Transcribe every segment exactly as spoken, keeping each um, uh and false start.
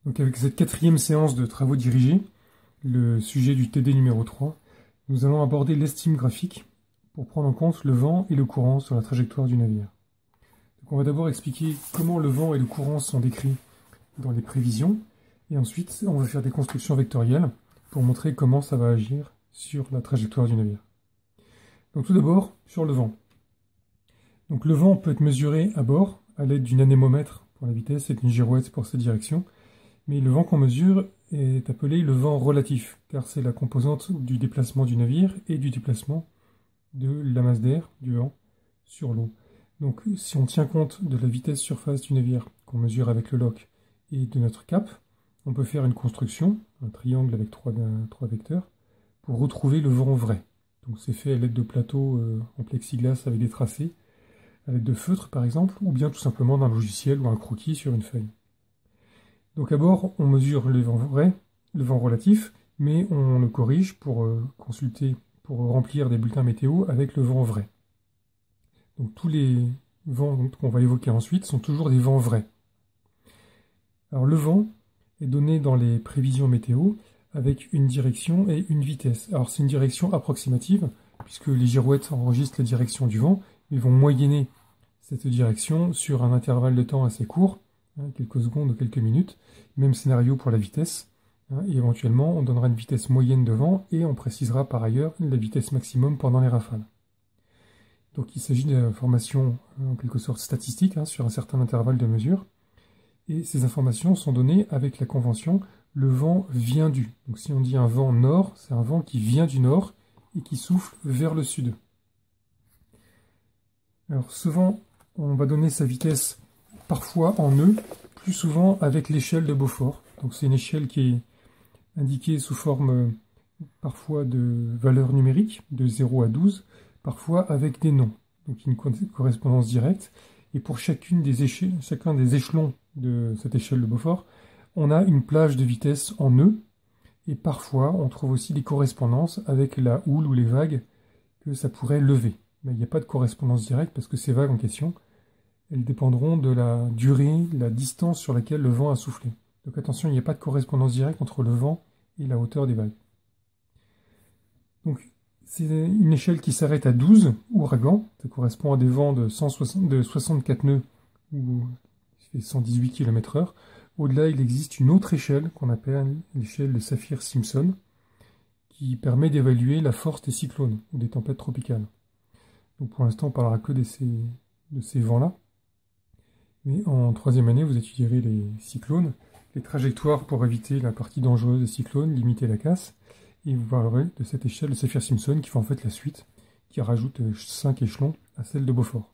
Donc avec cette quatrième séance de travaux dirigés, le sujet du T D numéro trois, nous allons aborder l'estime graphique pour prendre en compte le vent et le courant sur la trajectoire du navire. Donc on va d'abord expliquer comment le vent et le courant sont décrits dans les prévisions, et ensuite on va faire des constructions vectorielles pour montrer comment ça va agir sur la trajectoire du navire. Donc tout d'abord, sur le vent. Donc le vent peut être mesuré à bord à l'aide d'une anémomètre pour la vitesse et d'une girouette pour sa direction, mais le vent qu'on mesure est appelé le vent relatif, car c'est la composante du déplacement du navire et du déplacement de la masse d'air, du vent, sur l'eau. Donc si on tient compte de la vitesse surface du navire qu'on mesure avec le loch et de notre cap, on peut faire une construction, un triangle avec trois, trois vecteurs, pour retrouver le vent vrai. Donc c'est fait à l'aide de plateaux euh, en plexiglas avec des tracés, à l'aide de feutres par exemple, ou bien tout simplement d'un logiciel ou un croquis sur une feuille. Donc à bord, on mesure le vent vrai, le vent relatif, mais on le corrige pour euh, consulter, pour remplir des bulletins météo avec le vent vrai. Donc tous les vents qu'on va évoquer ensuite sont toujours des vents vrais. Alors le vent est donné dans les prévisions météo avec une direction et une vitesse. Alors c'est une direction approximative, puisque les girouettes enregistrent la direction du vent, ils vont moyenner cette direction sur un intervalle de temps assez court, hein, quelques secondes ou quelques minutes. Même scénario pour la vitesse, hein, et éventuellement on donnera une vitesse moyenne de vent et on précisera par ailleurs la vitesse maximum pendant les rafales. Donc il s'agit d'informations en quelque sorte statistiques, hein, sur un certain intervalle de mesure, et ces informations sont données avec la convention le vent vient du. Donc si on dit un vent nord, c'est un vent qui vient du nord et qui souffle vers le sud. Alors ce vent, on va donner sa vitesse parfois en nœuds, plus souvent avec l'échelle de Beaufort. Donc c'est une échelle qui est indiquée sous forme euh, parfois de valeurs numériques, de zéro à douze, parfois avec des noms, donc une correspondance directe. Et pour chacune des échelles, chacun des échelons de cette échelle de Beaufort, on a une plage de vitesse en nœuds, et parfois on trouve aussi des correspondances avec la houle ou les vagues que ça pourrait lever. Mais il n'y a pas de correspondance directe parce que ces vagues en question, elles dépendront de la durée, la distance sur laquelle le vent a soufflé. Donc attention, il n'y a pas de correspondance directe entre le vent et la hauteur des vagues. Donc c'est une échelle qui s'arrête à douze ouragans, ça correspond à des vents de, cent soixante, de soixante-quatre nœuds, ou cent dix-huit kilomètres heure. Au-delà, il existe une autre échelle qu'on appelle l'échelle de Saffir-Simpson, qui permet d'évaluer la force des cyclones ou des tempêtes tropicales. Donc pour l'instant, on ne parlera que de ces, de ces vents-là. Mais en troisième année, vous étudierez les cyclones, les trajectoires pour éviter la partie dangereuse des cyclones, limiter la casse, et vous parlerez de cette échelle de Saffir-Simpson qui fait en fait la suite, qui rajoute cinq échelons à celle de Beaufort.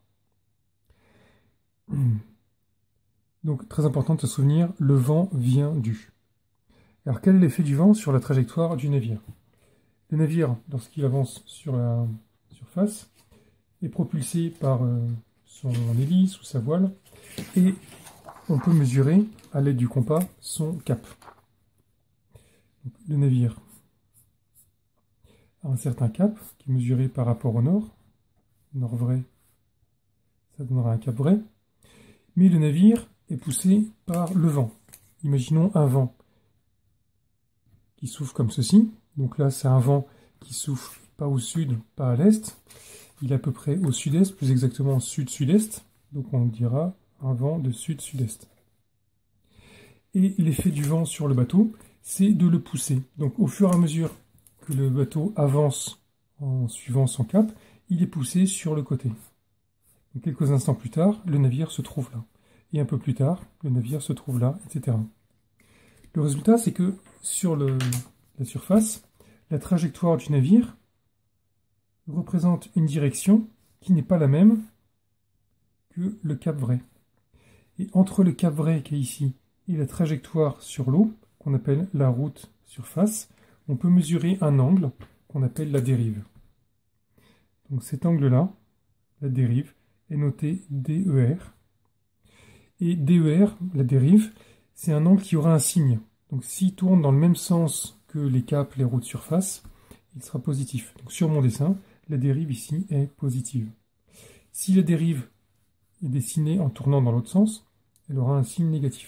Donc très important de se souvenir, le vent vient du. Alors quel est l'effet du vent sur la trajectoire du navire? Le navire, lorsqu'il avance sur la surface, est propulsé par euh, son hélice ou sa voile, et on peut mesurer, à l'aide du compas, son cap. Donc, le navire a un certain cap, qui est mesuré par rapport au nord. Nord vrai, ça donnera un cap vrai. Mais le navire est poussé par le vent. Imaginons un vent qui souffle comme ceci. Donc là, c'est un vent qui souffle pas au sud, pas à l'est. Il est à peu près au sud-est, plus exactement sud-sud-est. Donc on dira un vent de sud-sud-est. Et l'effet du vent sur le bateau, c'est de le pousser. Donc au fur et à mesure que le bateau avance en suivant son cap, il est poussé sur le côté. Donc, quelques instants plus tard, le navire se trouve là. Et un peu plus tard, le navire se trouve là, et cetera. Le résultat, c'est que sur le, la surface, la trajectoire du navire représente une direction qui n'est pas la même que le cap vrai. Et entre le cap vrai qui est ici et la trajectoire sur l'eau, qu'on appelle la route surface, on peut mesurer un angle qu'on appelle la dérive. Donc cet angle-là, la dérive, est noté D E R. Et D E R, la dérive, c'est un angle qui aura un signe. Donc s'il tourne dans le même sens que les caps, les routes surface, il sera positif. Donc sur mon dessin, la dérive ici est positive. Si la dérive est dessinée en tournant dans l'autre sens, elle aura un signe négatif.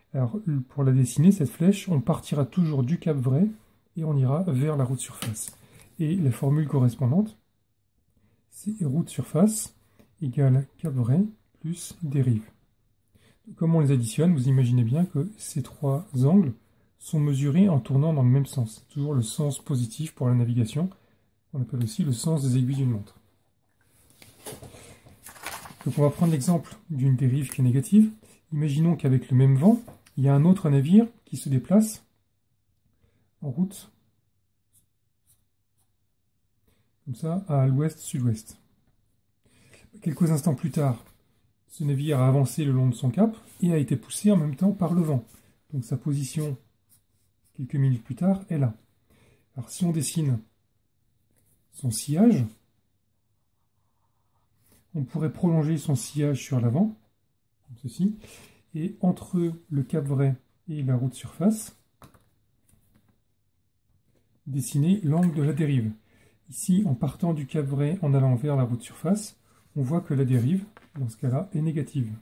Alors, pour la dessiner, cette flèche, on partira toujours du cap vrai et on ira vers la roue de surface. Et la formule correspondante, c'est roue de surface égale cap vrai plus dérive. Comme on les additionne, vous imaginez bien que ces trois angles sont mesurés en tournant dans le même sens. C'est toujours le sens positif pour la navigation, qu'on appelle aussi le sens des aiguilles d'une montre. Donc on va prendre l'exemple d'une dérive qui est négative. Imaginons qu'avec le même vent, il y a un autre navire qui se déplace en route, comme ça, à l'ouest-sud-ouest. Quelques instants plus tard, ce navire a avancé le long de son cap et a été poussé en même temps par le vent. Donc sa position, quelques minutes plus tard, est là. Alors si on dessine son sillage, on pourrait prolonger son sillage sur l'avant, comme ceci, et entre le cap vrai et la roue de surface, dessiner l'angle de la dérive. Ici, en partant du cap vrai en allant vers la roue de surface, on voit que la dérive, dans ce cas-là, est négative.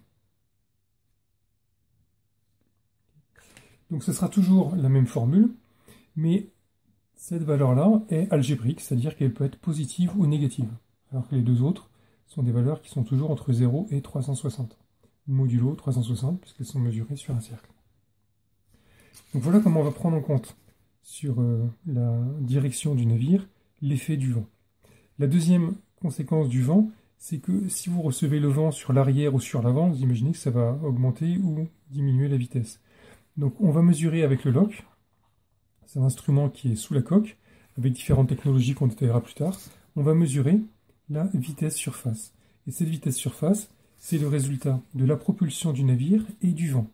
Donc ce sera toujours la même formule, mais cette valeur-là est algébrique, c'est-à-dire qu'elle peut être positive ou négative, alors que les deux autres sont des valeurs qui sont toujours entre zéro et trois cent soixante. Modulo trois cent soixante, puisqu'elles sont mesurées sur un cercle. Donc voilà comment on va prendre en compte sur euh, la direction du navire l'effet du vent. La deuxième conséquence du vent, c'est que si vous recevez le vent sur l'arrière ou sur l'avant, vous imaginez que ça va augmenter ou diminuer la vitesse. Donc on va mesurer avec le lock, c'est un instrument qui est sous la coque, avec différentes technologies qu'on détaillera plus tard. On va mesurer la vitesse surface. Et cette vitesse surface, c'est le résultat de la propulsion du navire et du vent.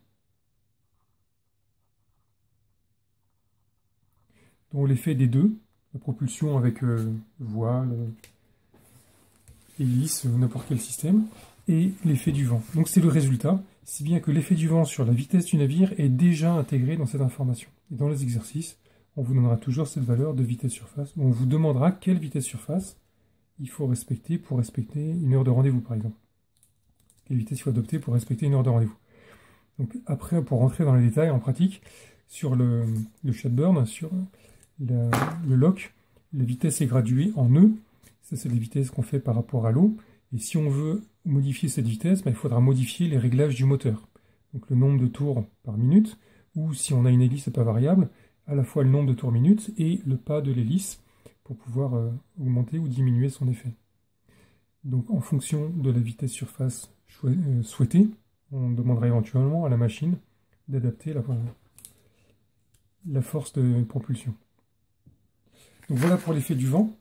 Donc l'effet des deux, la propulsion avec euh, voile, hélice, n'importe quel système, et l'effet du vent. Donc c'est le résultat, si bien que l'effet du vent sur la vitesse du navire est déjà intégré dans cette information. Et dans les exercices, on vous donnera toujours cette valeur de vitesse surface. On vous demandera quelle vitesse surface il faut respecter pour respecter une heure de rendez-vous, par exemple. Quelle vitesse il faut adopter pour respecter une heure de rendez-vous. Donc après, pour rentrer dans les détails en pratique, sur le, le shadburn, sur la, le lock, la vitesse est graduée en nœuds. Ça, c'est les vitesses qu'on fait par rapport à l'eau. Et si on veut modifier cette vitesse, ben, il faudra modifier les réglages du moteur. Donc le nombre de tours par minute, ou si on a une hélice pas variable, à la fois le nombre de tours minute et le pas de l'hélice pour pouvoir euh, augmenter ou diminuer son effet. Donc en fonction de la vitesse surface euh, souhaitée, on demandera éventuellement à la machine d'adapter la, la force de propulsion. Donc voilà pour l'effet du vent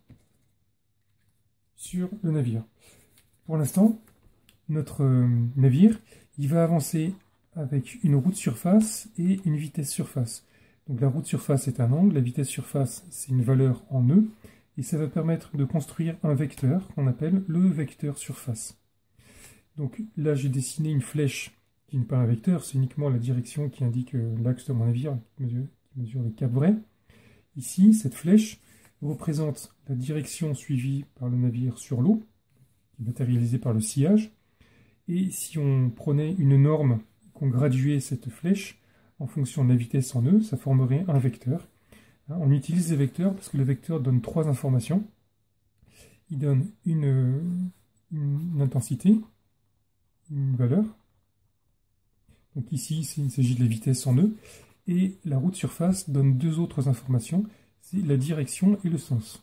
sur le navire. Pour l'instant, notre euh, navire, il va avancer avec une roue de surface et une vitesse surface. Donc la roue de surface est un angle, la vitesse surface c'est une valeur en nœud, et ça va permettre de construire un vecteur qu'on appelle le vecteur surface. Donc là j'ai dessiné une flèche qui n'est pas un vecteur, c'est uniquement la direction qui indique l'axe de mon navire, qui mesure, qui mesure le cap vrai. Ici, cette flèche représente la direction suivie par le navire sur l'eau, qui est matérialisée par le sillage. Et si on prenait une norme, qu'on graduait cette flèche en fonction de la vitesse en nœud, ça formerait un vecteur. On utilise les vecteurs parce que le vecteur donne trois informations. Il donne une, une intensité, une valeur. Donc ici, il s'agit de la vitesse en nœud. Et la roue de surface donne deux autres informations, c'est la direction et le sens.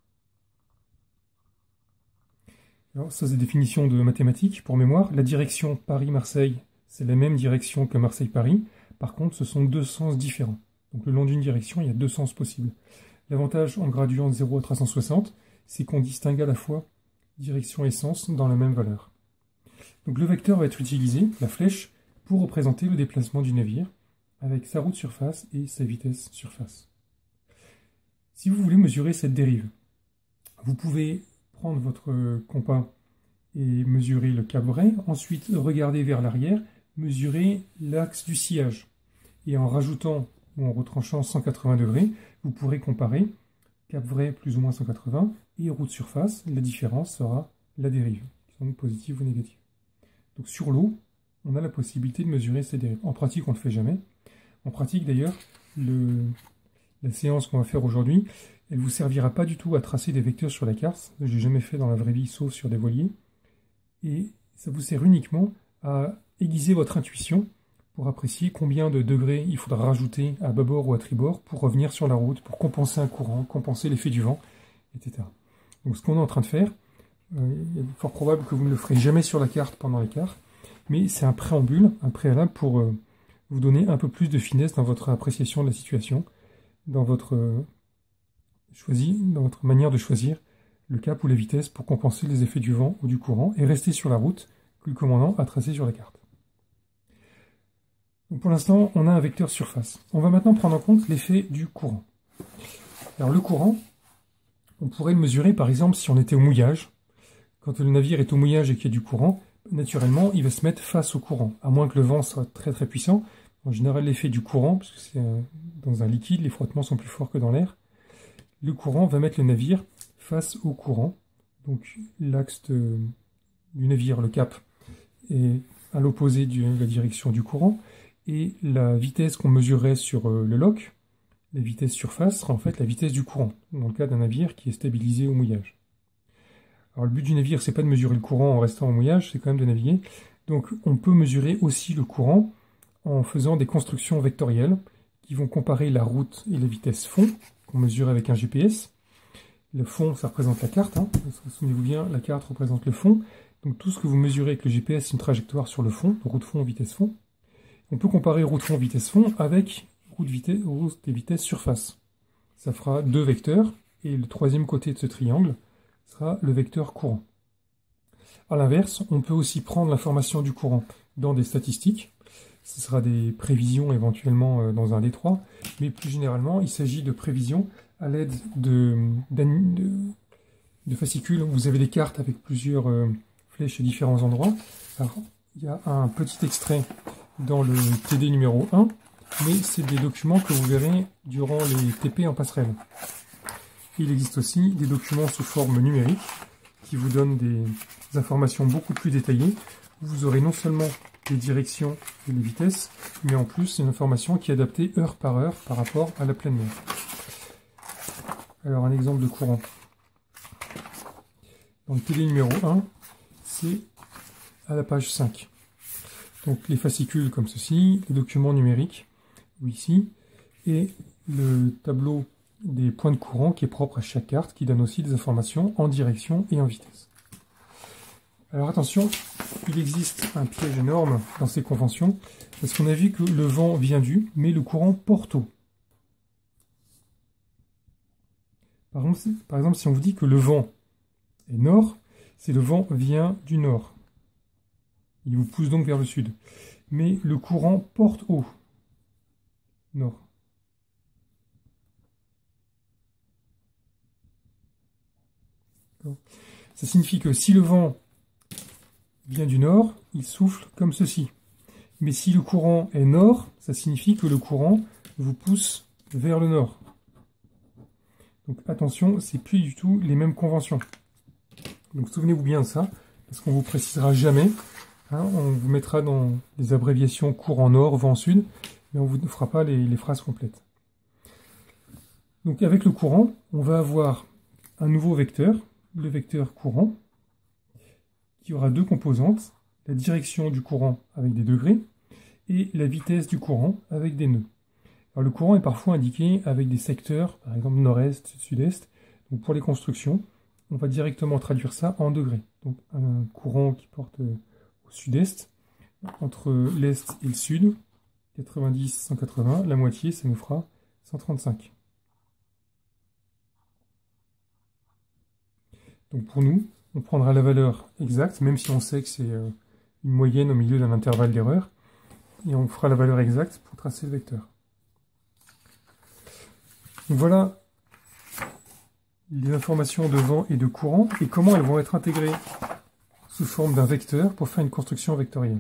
Alors ça, c'est des définitions de mathématiques pour mémoire. La direction Paris-Marseille, c'est la même direction que Marseille-Paris. Par contre, ce sont deux sens différents. Donc le long d'une direction, il y a deux sens possibles. L'avantage en graduant de zéro à trois cent soixante, c'est qu'on distingue à la fois direction et sens dans la même valeur. Donc le vecteur va être utilisé, la flèche, pour représenter le déplacement du navire, avec sa roue de surface et sa vitesse surface. Si vous voulez mesurer cette dérive, vous pouvez prendre votre compas et mesurer le cap vrai, ensuite regarder vers l'arrière, mesurer l'axe du sillage. Et en rajoutant ou en retranchant cent quatre-vingts degrés, vous pourrez comparer cap vrai plus ou moins cent quatre-vingts et roue de surface. La différence sera la dérive, qui sont positive ou négative. Donc sur l'eau, on a la possibilité de mesurer ces dérives. En pratique, on ne le fait jamais. En pratique, d'ailleurs, la séance qu'on va faire aujourd'hui, elle ne vous servira pas du tout à tracer des vecteurs sur la carte. Je n'ai jamais fait dans la vraie vie, sauf sur des voiliers. Et ça vous sert uniquement à aiguiser votre intuition pour apprécier combien de degrés il faudra rajouter à bâbord ou à tribord pour revenir sur la route, pour compenser un courant, compenser l'effet du vent, et cetera. Donc ce qu'on est en train de faire, euh, il est fort probable que vous ne le ferez jamais sur la carte pendant l'écart, mais c'est un préambule, un préalable pour euh, vous donner un peu plus de finesse dans votre appréciation de la situation, dans votre, euh, choisi, dans votre manière de choisir le cap ou la vitesse pour compenser les effets du vent ou du courant et rester sur la route que le commandant a tracé sur la carte. Donc pour l'instant, on a un vecteur surface. On va maintenant prendre en compte l'effet du courant. Alors le courant, on pourrait le mesurer par exemple si on était au mouillage. Quand le navire est au mouillage et qu'il y a du courant, naturellement, il va se mettre face au courant, à moins que le vent soit très très puissant. En général, l'effet du courant, parce que c'est dans un liquide, les frottements sont plus forts que dans l'air, le courant va mettre le navire face au courant. Donc l'axe du navire, le cap, est à l'opposé de la direction du courant, et la vitesse qu'on mesurerait sur le loch, la vitesse surface, sera en fait la vitesse du courant, dans le cas d'un navire qui est stabilisé au mouillage. Alors le but du navire, c'est pas de mesurer le courant en restant au mouillage, c'est quand même de naviguer. Donc on peut mesurer aussi le courant en faisant des constructions vectorielles qui vont comparer la route et la vitesse fond, qu'on mesure avec un G P S. Le fond, ça représente la carte, hein. Souvenez-vous bien, la carte représente le fond. Donc tout ce que vous mesurez avec le G P S, c'est une trajectoire sur le fond, route fond, vitesse fond. On peut comparer route fond, vitesse fond avec route, vitesse, route et vitesse surface. Ça fera deux vecteurs, et le troisième côté de ce triangle sera le vecteur courant. A l'inverse, on peut aussi prendre l'information du courant dans des statistiques. Ce sera des prévisions éventuellement dans un D trois, mais plus généralement, il s'agit de prévisions à l'aide de, de, de fascicules. Vous avez des cartes avec plusieurs euh, flèches à différents endroits. Alors, il y a un petit extrait dans le T D numéro un, mais c'est des documents que vous verrez durant les T P en passerelle. Il existe aussi des documents sous forme numérique qui vous donnent des informations beaucoup plus détaillées. Vous aurez non seulement les directions et les vitesses, mais en plus une information qui est adaptée heure par heure par rapport à la pleine mer. Alors un exemple de courant. Dans le T D numéro un, c'est à la page cinq. Donc les fascicules comme ceci, les documents numériques, ou ici, et le tableau des points de courant qui est propre à chaque carte, qui donne aussi des informations en direction et en vitesse. Alors attention, il existe un piège énorme dans ces conventions, parce qu'on a vu que le vent vient du, mais le courant porte au. Par exemple, par exemple, si on vous dit que le vent est nord, c'est le vent vient du nord. Il vous pousse donc vers le sud. Mais le courant porte au nord. Ça signifie que si le vent vient du nord, il souffle comme ceci. Mais si le courant est nord, ça signifie que le courant vous pousse vers le nord. Donc attention, c'est plus du tout les mêmes conventions. Donc souvenez-vous bien de ça, parce qu'on ne vous précisera jamais. Hein, on vous mettra dans les abréviations courant nord, vent sud, mais on ne vous fera pas les, les phrases complètes. Donc avec le courant, on va avoir un nouveau vecteur, le vecteur courant, qui aura deux composantes, la direction du courant avec des degrés et la vitesse du courant avec des nœuds. Alors, le courant est parfois indiqué avec des secteurs, par exemple nord-est, sud-est. Donc pour les constructions, on va directement traduire ça en degrés. Donc un courant qui porte au sud-est, entre l'est et le sud, quatre-vingt-dix, cent quatre-vingts, la moitié, ça nous fera cent trente-cinq. Donc pour nous, on prendra la valeur exacte, même si on sait que c'est une moyenne au milieu d'un intervalle d'erreur, et on fera la valeur exacte pour tracer le vecteur. Donc voilà les informations de vent et de courant, et comment elles vont être intégrées sous forme d'un vecteur pour faire une construction vectorielle.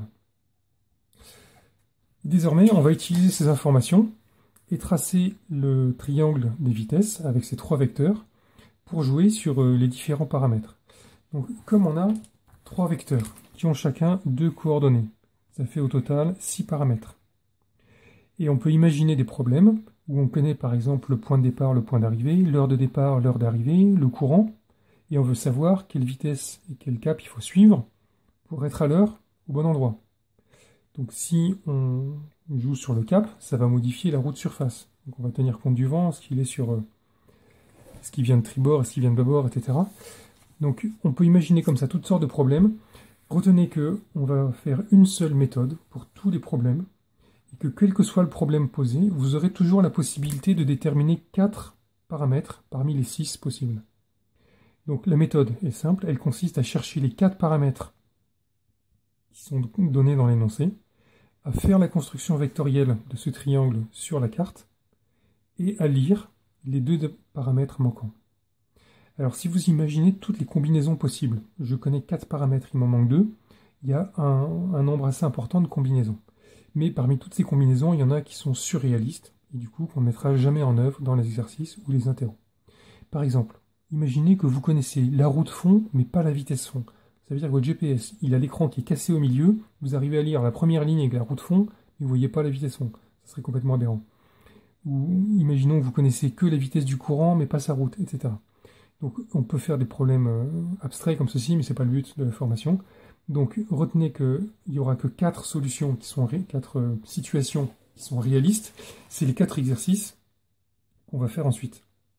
Désormais, on va utiliser ces informations et tracer le triangle des vitesses avec ces trois vecteurs pour jouer sur les différents paramètres. Donc, comme on a trois vecteurs qui ont chacun deux coordonnées, Ça fait au total six paramètres. Et on peut imaginer des problèmes où on connaît par exemple le point de départ, le point d'arrivée, l'heure de départ, l'heure d'arrivée, le courant, et on veut savoir quelle vitesse et quel cap il faut suivre pour être à l'heure au bon endroit. Donc si on joue sur le cap, ça va modifier la route surface. Donc on va tenir compte du vent, ce qu'il est sur, euh, ce qui vient de tribord, ce qui vient de bâbord, et cetera. Donc on peut imaginer comme ça toutes sortes de problèmes. Retenez que on va faire une seule méthode pour tous les problèmes, et que quel que soit le problème posé, vous aurez toujours la possibilité de déterminer quatre paramètres parmi les six possibles. Donc la méthode est simple, elle consiste à chercher les quatre paramètres qui sont donnés dans l'énoncé, à faire la construction vectorielle de ce triangle sur la carte, et à lire les deux paramètres manquants. Alors si vous imaginez toutes les combinaisons possibles, je connais quatre paramètres, il m'en manque deux, il y a un, un nombre assez important de combinaisons. Mais parmi toutes ces combinaisons, il y en a qui sont surréalistes, et du coup qu'on ne mettra jamais en œuvre dans les exercices ou les interros. Par exemple, imaginez que vous connaissez la route fond, mais pas la vitesse fond. Ça veut dire que votre G P S, il a l'écran qui est cassé au milieu, vous arrivez à lire la première ligne avec la route fond, mais vous ne voyez pas la vitesse fond. Ça serait complètement aberrant. Ou imaginons que vous connaissez que la vitesse du courant, mais pas sa route, et cetera. Donc on peut faire des problèmes euh, abstraits comme ceci, mais ce n'est pas le but de la formation. Donc retenez qu'il n'y aura que quatre solutions qui sont quatre euh, situations qui sont réalistes. C'est les quatre exercices qu'on va faire ensuite.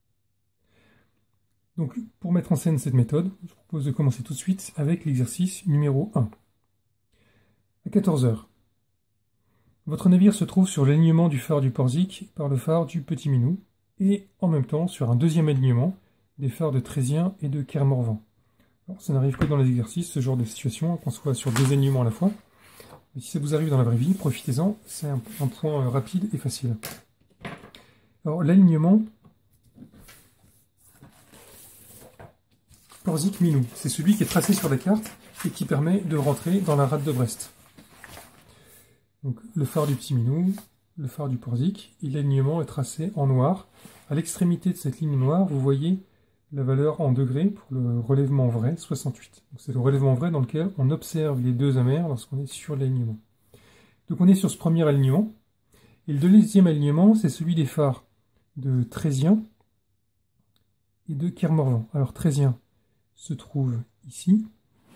Donc pour mettre en scène cette méthode, je vous propose de commencer tout de suite avec l'exercice numéro un. À quatorze heures. Votre navire se trouve sur l'alignement du phare du Porzic par le phare du Petit Minou, et en même temps sur un deuxième alignement des phares de Trésien et de Kermorvan. Alors, ça n'arrive que dans les exercices, ce genre de situation, qu'on soit sur deux alignements à la fois. Mais si ça vous arrive dans la vraie vie, profitez-en, c'est un, un point rapide et facile. Alors l'alignement Porzic-Minou, c'est celui qui est tracé sur la carte et qui permet de rentrer dans la rade de Brest. Donc le phare du Petit Minou, le phare du Porzic, et l'alignement est tracé en noir. À l'extrémité de cette ligne noire, vous voyez la valeur en degrés pour le relèvement vrai, soixante-huit. C'est le relèvement vrai dans lequel on observe les deux amers lorsqu'on est sur l'alignement. Donc on est sur ce premier alignement. Et le deuxième alignement, c'est celui des phares de Trésien et de Kermorvan. Alors Trésien se trouve ici.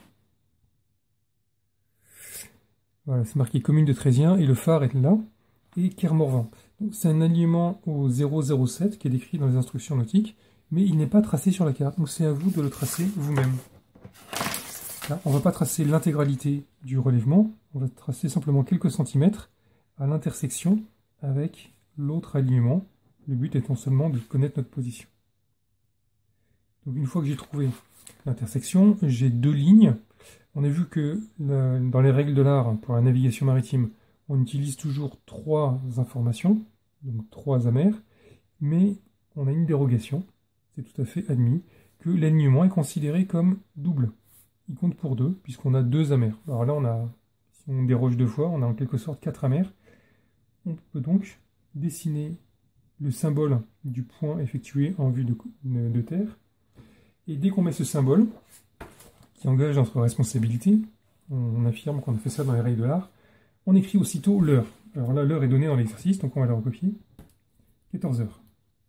Voilà, c'est marqué commune de Trésien et le phare est là. Et Kermorvan. C'est un alignement au zéro zéro sept qui est décrit dans les instructions nautiques, mais il n'est pas tracé sur la carte, donc c'est à vous de le tracer vous-même. Là, on ne va pas tracer l'intégralité du relèvement, on va tracer simplement quelques centimètres à l'intersection avec l'autre alignement, le but étant seulement de connaître notre position. Donc une fois que j'ai trouvé l'intersection, j'ai deux lignes. On a vu que la, dans les règles de l'art pour la navigation maritime, on utilise toujours trois informations, donc trois amers, mais on a une dérogation, c'est tout à fait admis, que l'alignement est considéré comme double. Il compte pour deux, puisqu'on a deux amers. Alors là, on a, si on déroge deux fois, on a en quelque sorte quatre amers. On peut donc dessiner le symbole du point effectué en vue de, de, de terre. Et dès qu'on met ce symbole, qui engage notre responsabilité, on, on affirme qu'on a fait ça dans les règles de l'art, on écrit aussitôt l'heure. Alors là, l'heure est donnée dans l'exercice, donc on va la recopier. quatorze heures.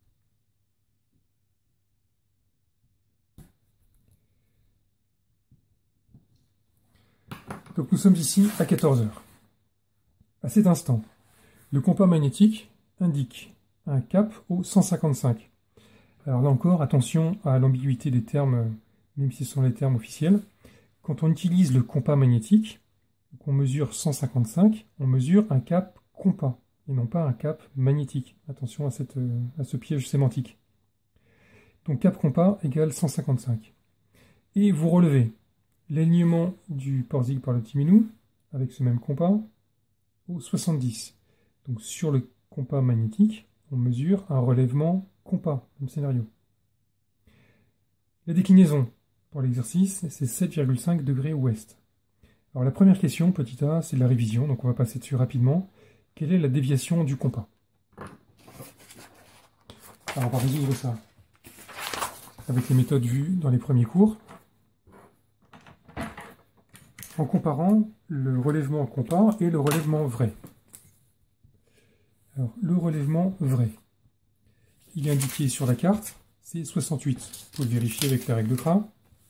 Donc nous sommes ici à quatorze heures. À cet instant, le compas magnétique indique un cap au cent cinquante-cinq. Alors là encore, attention à l'ambiguïté des termes, même si ce sont les termes officiels. Quand on utilise le compas magnétique, qu'on mesure cent cinquante-cinq, on mesure un cap compas, et non pas un cap magnétique. Attention à, cette, à ce piège sémantique. Donc cap compas égale cent cinquante-cinq. Et vous relevez l'alignement du Porzic par le Petit Minou, avec ce même compas, au soixante-dix. Donc sur le compas magnétique, on mesure un relèvement compas, comme scénario. La déclinaison pour l'exercice, c'est sept virgule cinq degrés ouest. Alors la première question, petit a, c'est de la révision, donc on va passer dessus rapidement. Quelle est la déviation du compas? Alors on va résoudre ça avec les méthodes vues dans les premiers cours. en comparant le relèvement compas et le relèvement vrai. Alors, le relèvement vrai, il est indiqué sur la carte, c'est soixante-huit. Il faut le vérifier avec la règle de Kra.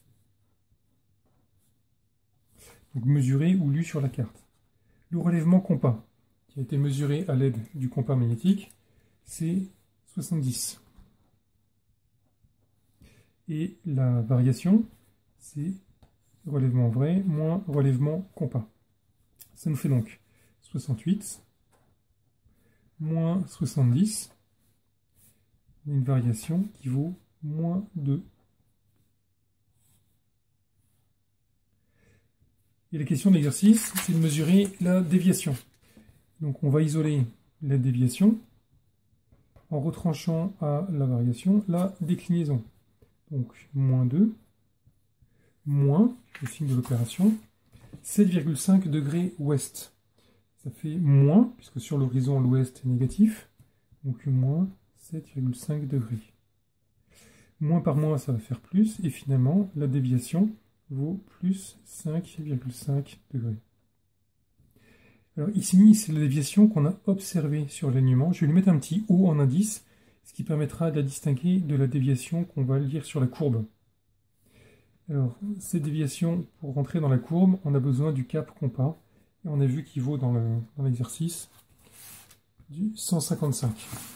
Donc mesuré ou lu sur la carte. Le relèvement compas, qui a été mesuré à l'aide du compas magnétique, c'est soixante-dix. Et la variation, c'est relèvement vrai moins relèvement compas. Ça nous fait donc soixante-huit moins soixante-dix, une variation qui vaut moins deux. Et la question de l'exercice, c'est de mesurer la déviation. Donc on va isoler la déviation en retranchant à la variation la déclinaison. Donc moins deux, moins, le signe de l'opération, sept virgule cinq degrés ouest. Ça fait moins, puisque sur l'horizon l'ouest est négatif, donc moins sept virgule cinq degrés. Moins par moins, ça va faire plus, et finalement, la déviation vaut plus cinq virgule cinq degrés. Alors ici, c'est la déviation qu'on a observée sur l'alignement. Je vais lui mettre un petit O en indice, ce qui permettra de la distinguer de la déviation qu'on va lire sur la courbe. Alors, cette déviation, pour rentrer dans la courbe, on a besoin du cap compas. Et on a vu qu'il vaut dans l'exercice du cent cinquante-cinq.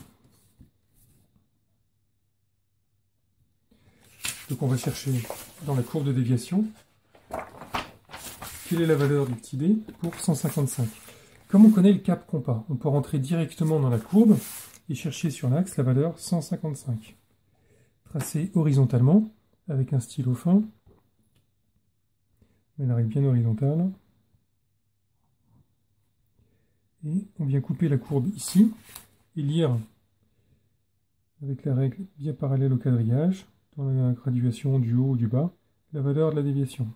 Donc on va chercher dans la courbe de déviation quelle est la valeur du petit d pour cent cinquante-cinq. Comme on connaît le cap compas, on peut rentrer directement dans la courbe et chercher sur l'axe la valeur cent cinquante-cinq. Tracer horizontalement avec un stylo fin, mais la règle bien horizontale. Et on vient couper la courbe ici et lire avec la règle bien parallèle au quadrillage, dans la graduation du haut ou du bas, la valeur de la déviation.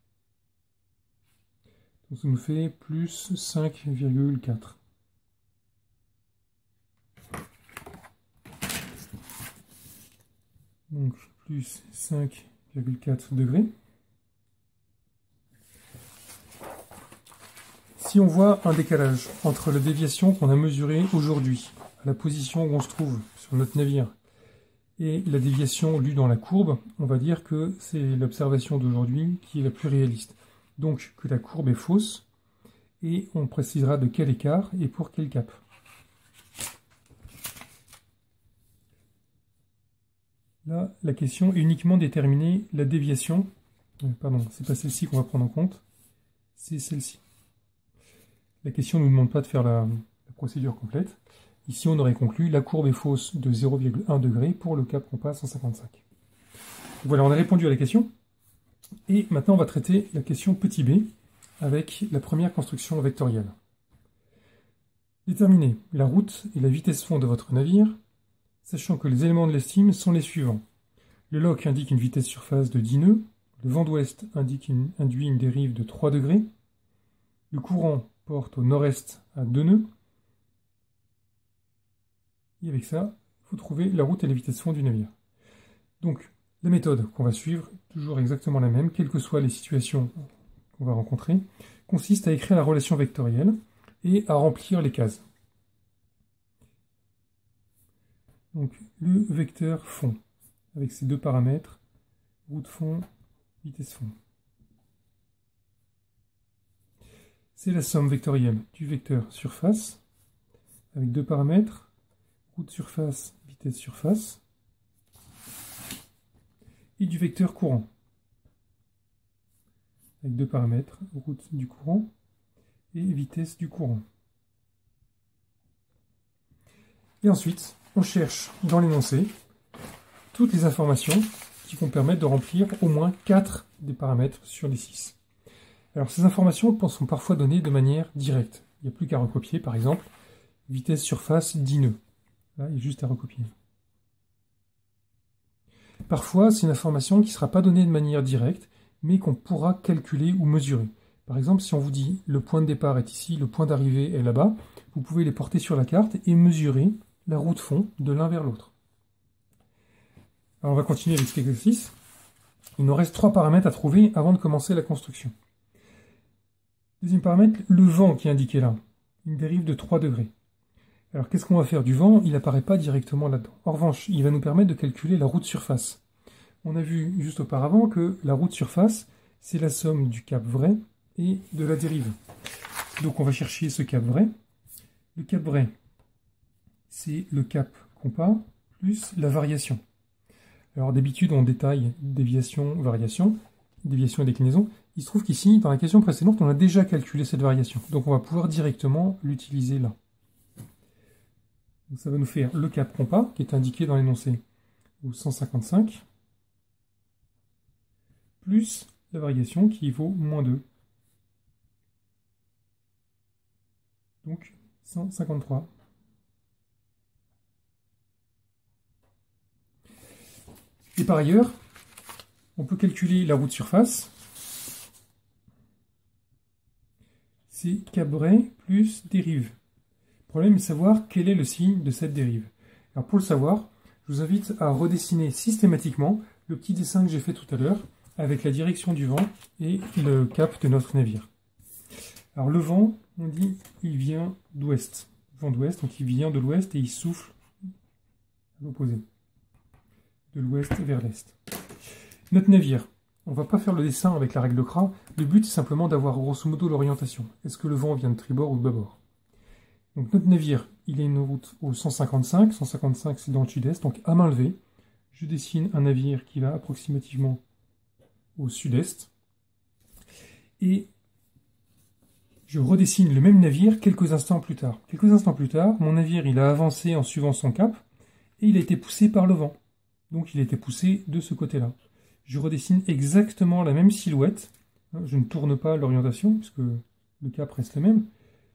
Donc ça nous fait plus cinq virgule quatre. Donc plus cinq virgule quatre degrés. Si on voit un décalage entre la déviation qu'on a mesurée aujourd'hui, à la position où on se trouve sur notre navire, et la déviation lue dans la courbe, on va dire que c'est l'observation d'aujourd'hui qui est la plus réaliste. Donc que la courbe est fausse, et on précisera de quel écart et pour quel cap. Là, la question est uniquement déterminer la déviation. Euh, pardon, c'est pas celle-ci qu'on va prendre en compte, c'est celle-ci. La question ne nous demande pas de faire la, la procédure complète. Ici, on aurait conclu la courbe est fausse de zéro virgule un degré pour le cap compas cent cinquante-cinq. Voilà, on a répondu à la question. Et maintenant, on va traiter la question petit b avec la première construction vectorielle. Déterminez la route et la vitesse fond de votre navire, sachant que les éléments de l'estime sont les suivants. Le loch indique une vitesse surface de dix nœuds, le vent d'ouest indique une, induit une dérive de trois degrés, le courant porte au nord-est à deux nœuds, et avec ça, il faut trouver la route et la vitesse fond du navire. Donc, la méthode qu'on va suivre, toujours exactement la même, quelles que soient les situations qu'on va rencontrer, consiste à écrire la relation vectorielle et à remplir les cases. Donc, le vecteur fond, avec ses deux paramètres, route fond, vitesse fond. C'est la somme vectorielle du vecteur surface, avec deux paramètres, route surface, vitesse surface, et du vecteur courant, avec deux paramètres, route du courant et vitesse du courant. Et ensuite, on cherche dans l'énoncé toutes les informations qui vont permettre de remplir au moins quatre des paramètres sur les six. Alors ces informations sont parfois données de manière directe. Il n'y a plus qu'à recopier, par exemple, vitesse surface dix nœuds. Là, il y a juste à recopier. Parfois, c'est une information qui ne sera pas donnée de manière directe, mais qu'on pourra calculer ou mesurer. Par exemple, si on vous dit le point de départ est ici, le point d'arrivée est là-bas, vous pouvez les porter sur la carte et mesurer la route fond de l'un vers l'autre. Alors on va continuer avec cet exercice. Il nous reste trois paramètres à trouver avant de commencer la construction. Deuxième paramètre, le vent qui est indiqué là. Une dérive de trois degrés. Alors qu'est-ce qu'on va faire du vent? Il n'apparaît pas directement là-dedans. En revanche, il va nous permettre de calculer la roue de surface. On a vu juste auparavant que la roue de surface, c'est la somme du cap vrai et de la dérive. Donc on va chercher ce cap vrai. Le cap vrai, c'est le cap compas plus la variation. Alors d'habitude, on détaille déviation, variation, déviation et déclinaison. Il se trouve qu'ici, dans la question précédente, on a déjà calculé cette variation. Donc on va pouvoir directement l'utiliser là. Donc ça va nous faire le cap compas, qui est indiqué dans l'énoncé au cent cinquante-cinq, plus la variation qui vaut moins deux. Donc cent cinquante-trois. Et par ailleurs, on peut calculer la roue de surface. C'est cap vrai plus dérive. Le problème est de savoir quel est le signe de cette dérive. Alors pour le savoir, je vous invite à redessiner systématiquement le petit dessin que j'ai fait tout à l'heure avec la direction du vent et le cap de notre navire. Alors le vent, on dit, il vient d'ouest. Vent d'ouest, donc il vient de l'ouest et il souffle à l'opposé. De l'ouest vers l'est. Notre navire, on ne va pas faire le dessin avec la règle de Kra. Le but est simplement d'avoir grosso modo l'orientation. Est-ce que le vent vient de tribord ou de bâbord? Donc notre navire, il a une route au cent cinquante-cinq. cent cinquante-cinq, c'est dans le sud-est. Donc à main levée, je dessine un navire qui va approximativement au sud-est. Et je redessine le même navire quelques instants plus tard. Quelques instants plus tard, mon navire, il a avancé en suivant son cap et il a été poussé par le vent. Donc il a été poussé de ce côté-là. Je redessine exactement la même silhouette. Je ne tourne pas l'orientation, puisque le cap reste le même.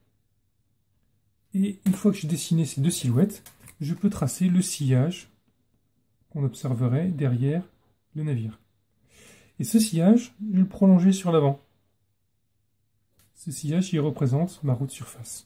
Et une fois que j'ai dessiné ces deux silhouettes, je peux tracer le sillage qu'on observerait derrière le navire. Et ce sillage, je vais le prolonger sur l'avant. Ce sillage, il représente ma roue de surface.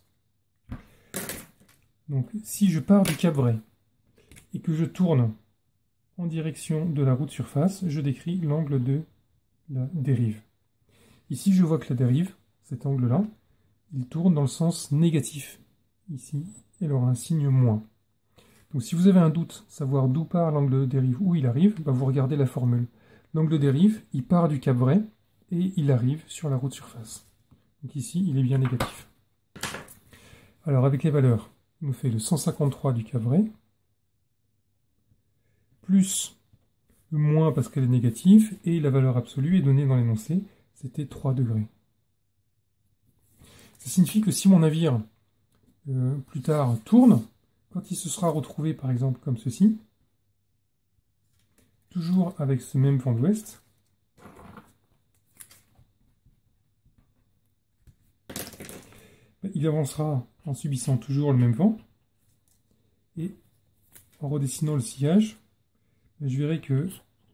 Donc si je pars du cap vrai et que je tourne en direction de la roue de surface, je décris l'angle de la dérive. Ici, je vois que la dérive, cet angle-là, il tourne dans le sens négatif. Ici, elle aura un signe moins. Donc si vous avez un doute, savoir d'où part l'angle de dérive, où il arrive, bah vous regardez la formule. L'angle de dérive, il part du cap vrai et il arrive sur la roue de surface. Donc ici, il est bien négatif. Alors avec les valeurs, on nous fait le cent cinquante-trois du cap vrai, plus le moins parce qu'elle est négative, et la valeur absolue est donnée dans l'énoncé, c'était trois degrés. Ça signifie que si mon navire, euh, plus tard, tourne, quand il se sera retrouvé par exemple comme ceci, toujours avec ce même vent d'ouest, il avancera en subissant toujours le même vent, et en redessinant le sillage, je verrai que,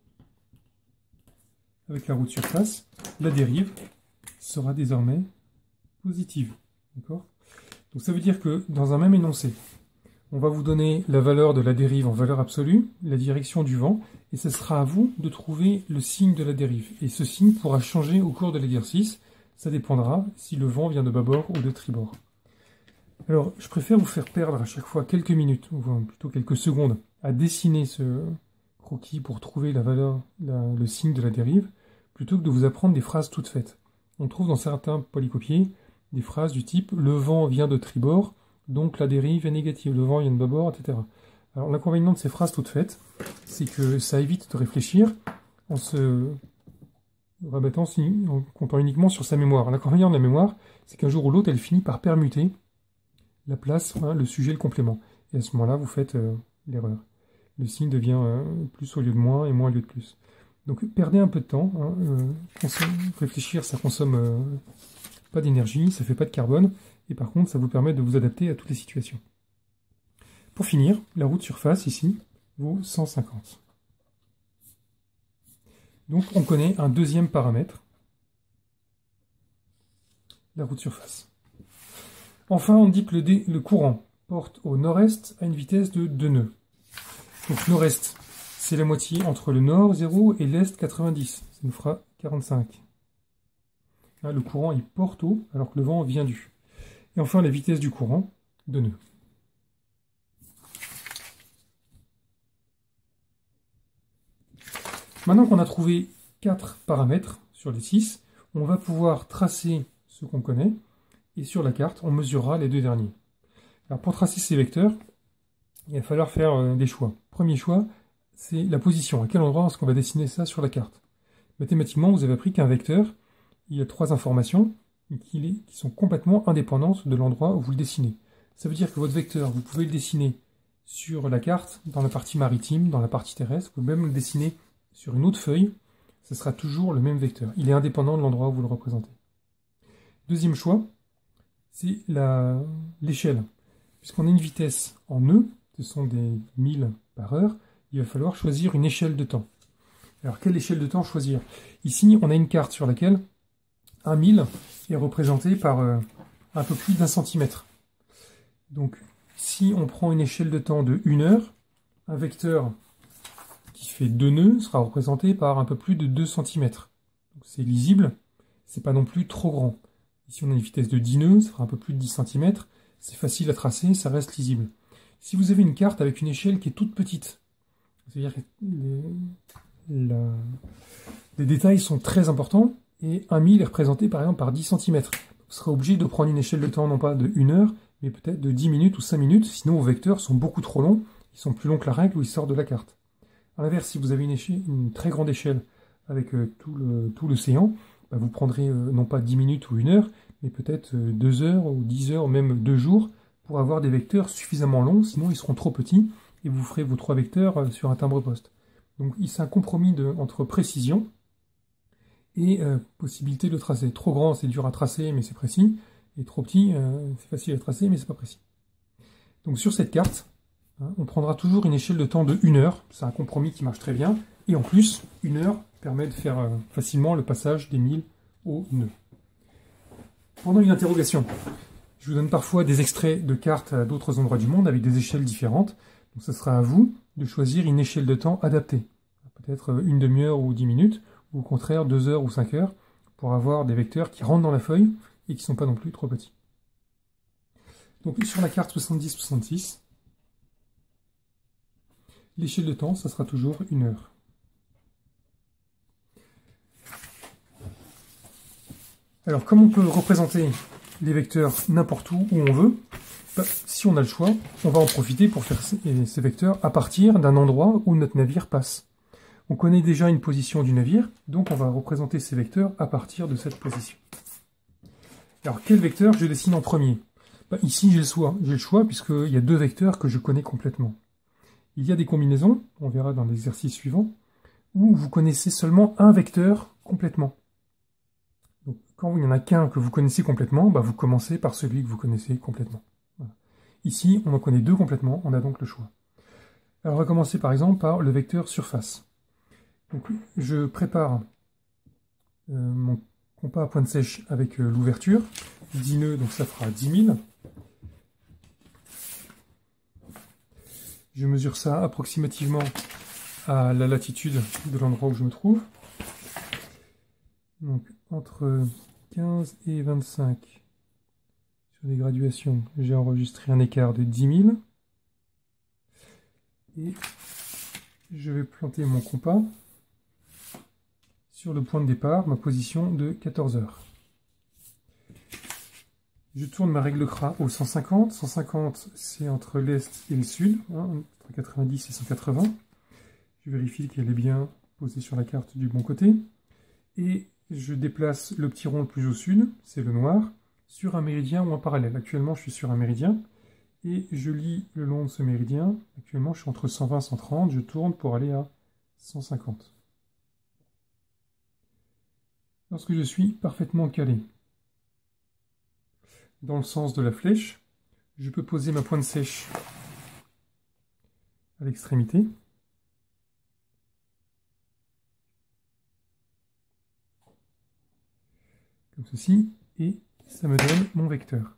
avec la roue de surface, la dérive sera désormais positive. D'accord ? Donc ça veut dire que dans un même énoncé, on va vous donner la valeur de la dérive en valeur absolue, la direction du vent, et ce sera à vous de trouver le signe de la dérive. Et ce signe pourra changer au cours de l'exercice, ça dépendra si le vent vient de bâbord ou de tribord. Alors, je préfère vous faire perdre à chaque fois quelques minutes, ou plutôt quelques secondes, à dessiner ce croquis pour trouver la valeur, la, le signe de la dérive, plutôt que de vous apprendre des phrases toutes faites. On trouve dans certains polycopiés des phrases du type « le vent vient de tribord », donc la dérive est négative, le vent vient de bâbord, et cetera. Alors l'inconvénient de ces phrases toutes faites, c'est que ça évite de réfléchir en se remettant, en comptant uniquement sur sa mémoire. L'inconvénient de la mémoire, c'est qu'un jour ou l'autre, elle finit par permuter la place, hein, le sujet, le complément. Et à ce moment-là, vous faites euh, l'erreur. Le signe devient euh, plus au lieu de moins et moins au lieu de plus. Donc perdez un peu de temps. Hein, euh, réfléchir, ça consomme euh, pas d'énergie, ça fait pas de carbone. Et par contre, ça vous permet de vous adapter à toutes les situations. Pour finir, la roue de surface, ici, vaut cent cinquante. Donc, on connaît un deuxième paramètre, la roue de surface. Enfin, on dit que le, dé, le courant porte au nord-est à une vitesse de deux nœuds. Donc, nord-est, c'est la moitié entre le nord, zéro, et l'est, quatre-vingt-dix. Ça nous fera quarante-cinq. Hein, le courant il porte haut alors que le vent vient du. Et enfin la vitesse du courant de nœud. Maintenant qu'on a trouvé quatre paramètres sur les six, on va pouvoir tracer ce qu'on connaît, et sur la carte, on mesurera les deux derniers. Alors pour tracer ces vecteurs, il va falloir faire euh, des choix. Premier choix, c'est la position. À quel endroit est-ce qu'on va dessiner ça sur la carte? Mathématiquement, vous avez appris qu'un vecteur, il y a trois informations qui, est, qui sont complètement indépendantes de l'endroit où vous le dessinez. Ça veut dire que votre vecteur, vous pouvez le dessiner sur la carte, dans la partie maritime, dans la partie terrestre, vous pouvez même le dessiner sur une autre feuille, ce sera toujours le même vecteur. Il est indépendant de l'endroit où vous le représentez. Deuxième choix, c'est l'échelle. Puisqu'on a une vitesse en nœuds, ce sont des milles par heure, il va falloir choisir une échelle de temps. Alors, quelle échelle de temps choisir? Ici, on a une carte sur laquelle un mille est représenté par euh, un peu plus d'un centimètre. Donc, si on prend une échelle de temps de une heure, un vecteur qui fait deux nœuds sera représenté par un peu plus de deux centimètres. C'est lisible, c'est pas non plus trop grand. Ici, on a une vitesse de dix nœuds, ça fera un peu plus de dix centimètres. C'est facile à tracer, ça reste lisible. Si vous avez une carte avec une échelle qui est toute petite, c'est-à-dire que les, la, les détails sont très importants, et un mille est représenté par exemple par dix centimètres. Vous serez obligé de prendre une échelle de temps non pas de une heure, mais peut-être de dix minutes ou cinq minutes, sinon vos vecteurs sont beaucoup trop longs, ils sont plus longs que la règle ou ils sortent de la carte. A l'inverse, si vous avez une, échelle, une très grande échelle avec euh, tout l'océan, bah, vous prendrez euh, non pas dix minutes ou une heure, mais peut-être euh, deux heures ou dix heures, ou même deux jours, pour avoir des vecteurs suffisamment longs, sinon ils seront trop petits, et vous ferez vos trois vecteurs euh, sur un timbre-poste. Donc c'est un compromis de, entre précision et euh, possibilité de tracer. Trop grand, c'est dur à tracer, mais c'est précis, et trop petit, euh, c'est facile à tracer, mais c'est pas précis. Donc sur cette carte, hein, on prendra toujours une échelle de temps de une heure, c'est un compromis qui marche très bien, et en plus, une heure permet de faire euh, facilement le passage des milles au nœud. Pendant une interrogation, je vous donne parfois des extraits de cartes à d'autres endroits du monde avec des échelles différentes, donc ce sera à vous de choisir une échelle de temps adaptée. Peut-être une demi-heure ou dix minutes, ou au contraire deux heures ou cinq heures, pour avoir des vecteurs qui rentrent dans la feuille et qui ne sont pas non plus trop petits. Donc sur la carte soixante-dix soixante-six, l'échelle de temps, ça sera toujours une heure. Alors, comme on peut représenter les vecteurs n'importe où, où on veut, bah, si on a le choix, on va en profiter pour faire ces, ces vecteurs à partir d'un endroit où notre navire passe. On connaît déjà une position du navire, donc on va représenter ces vecteurs à partir de cette position. Alors, quel vecteur je dessine en premier? Bah, Ici, j'ai le choix, j'ai le choix puisqu'il y a deux vecteurs que je connais complètement. Il y a des combinaisons, on verra dans l'exercice suivant, où vous connaissez seulement un vecteur complètement. Donc, quand il n'y en a qu'un que vous connaissez complètement, bah, vous commencez par celui que vous connaissez complètement. Voilà. Ici, on en connaît deux complètement, on a donc le choix. Alors, on va commencer par exemple par le vecteur surface. Donc, je prépare euh, mon compas à pointe sèche avec euh, l'ouverture. dix nœuds, donc ça fera dix mille. Je mesure ça approximativement à la latitude de l'endroit où je me trouve. Donc, entre quinze et vingt-cinq, sur les graduations, j'ai enregistré un écart de dix mille. Et je vais planter mon compas sur le point de départ, ma position de quatorze heures. Je tourne ma règle Kra au cent cinquante. cent cinquante, c'est entre l'est et le sud, hein, entre quatre-vingt-dix et cent quatre-vingts. Je vérifie qu'elle est bien posée sur la carte du bon côté. Et je déplace le petit rond le plus au sud, c'est le noir, sur un méridien ou un parallèle. Actuellement, je suis sur un méridien. Et je lis le long de ce méridien. Actuellement, je suis entre cent vingt et cent trente. Je tourne pour aller à cent cinquante. Lorsque je suis parfaitement calé dans le sens de la flèche, je peux poser ma pointe sèche à l'extrémité. Comme ceci. Et ça me donne mon vecteur.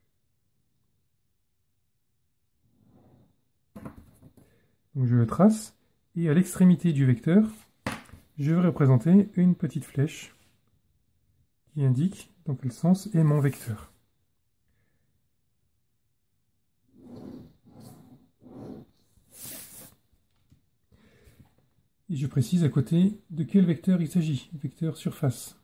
Donc je le trace. Et à l'extrémité du vecteur, je vais représenter une petite flèche qui indique dans quel sens est mon vecteur. Et je précise à côté de quel vecteur il s'agit, vecteur surface.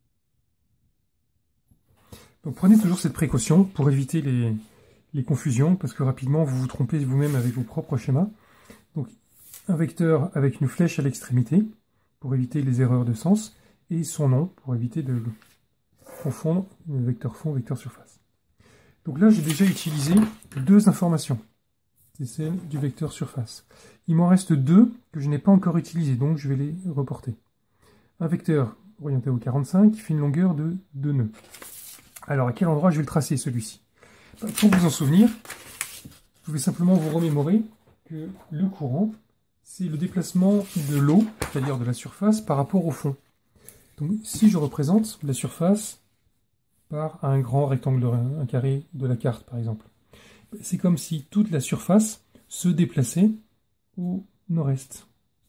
Donc prenez toujours cette précaution pour éviter les, les confusions, parce que rapidement vous vous trompez vous-même avec vos propres schémas. Donc un vecteur avec une flèche à l'extrémité, pour éviter les erreurs de sens, et son nom, pour éviter de confondre le vecteur fond, vecteur surface. Donc là j'ai déjà utilisé deux informations. C'est celle du vecteur surface. Il m'en reste deux que je n'ai pas encore utilisées, donc je vais les reporter. Un vecteur orienté au quarante-cinq qui fait une longueur de deux nœuds. Alors à quel endroit je vais le tracer celui-ci? Pour vous en souvenir, vous pouvez simplement vous remémorer que le courant, c'est le déplacement de l'eau, c'est-à-dire de la surface, par rapport au fond. Donc si je représente la surface par un grand rectangle, un carré de la carte par exemple, c'est comme si toute la surface se déplaçait au nord-est.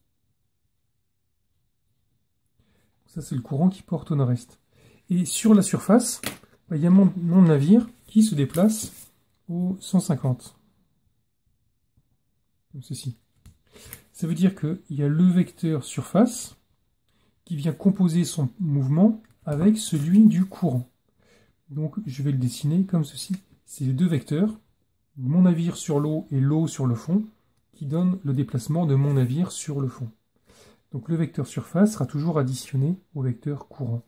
Ça, c'est le courant qui porte au nord-est. Et sur la surface, bah, il y a mon, mon navire qui se déplace au cent cinquante. Comme ceci. Ça veut dire qu'il y a le vecteur surface qui vient composer son mouvement avec celui du courant. Donc, je vais le dessiner comme ceci. C'est les deux vecteurs, mon navire sur l'eau et l'eau sur le fond, qui donnent le déplacement de mon navire sur le fond. Donc le vecteur surface sera toujours additionné au vecteur courant.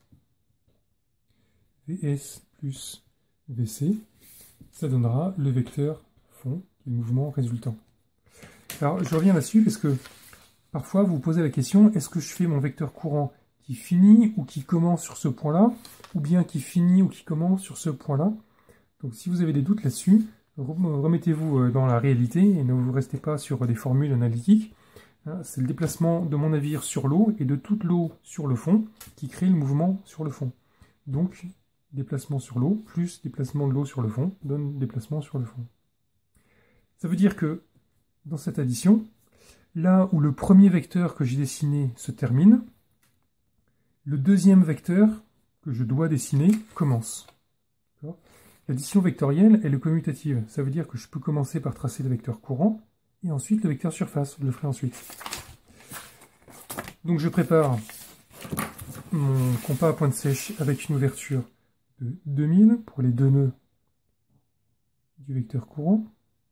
V S plus V C, ça donnera le vecteur fond, qui est le mouvement résultant. Alors je reviens là-dessus parce que parfois vous vous posez la question, est-ce que je fais mon vecteur courant qui finit ou qui commence sur ce point-là, ou bien qui finit ou qui commence sur ce point-là? Donc si vous avez des doutes là-dessus, remettez-vous dans la réalité et ne vous restez pas sur des formules analytiques. C'est le déplacement de mon navire sur l'eau et de toute l'eau sur le fond qui crée le mouvement sur le fond. Donc, déplacement sur l'eau plus déplacement de l'eau sur le fond donne déplacement sur le fond. Ça veut dire que dans cette addition, là où le premier vecteur que j'ai dessiné se termine, le deuxième vecteur que je dois dessiner commence. L'addition vectorielle, elle est commutative. Ça veut dire que je peux commencer par tracer le vecteur courant, et ensuite le vecteur surface. Je le ferai ensuite. Donc je prépare mon compas à pointe sèche avec une ouverture de deux mille pour les deux nœuds du vecteur courant.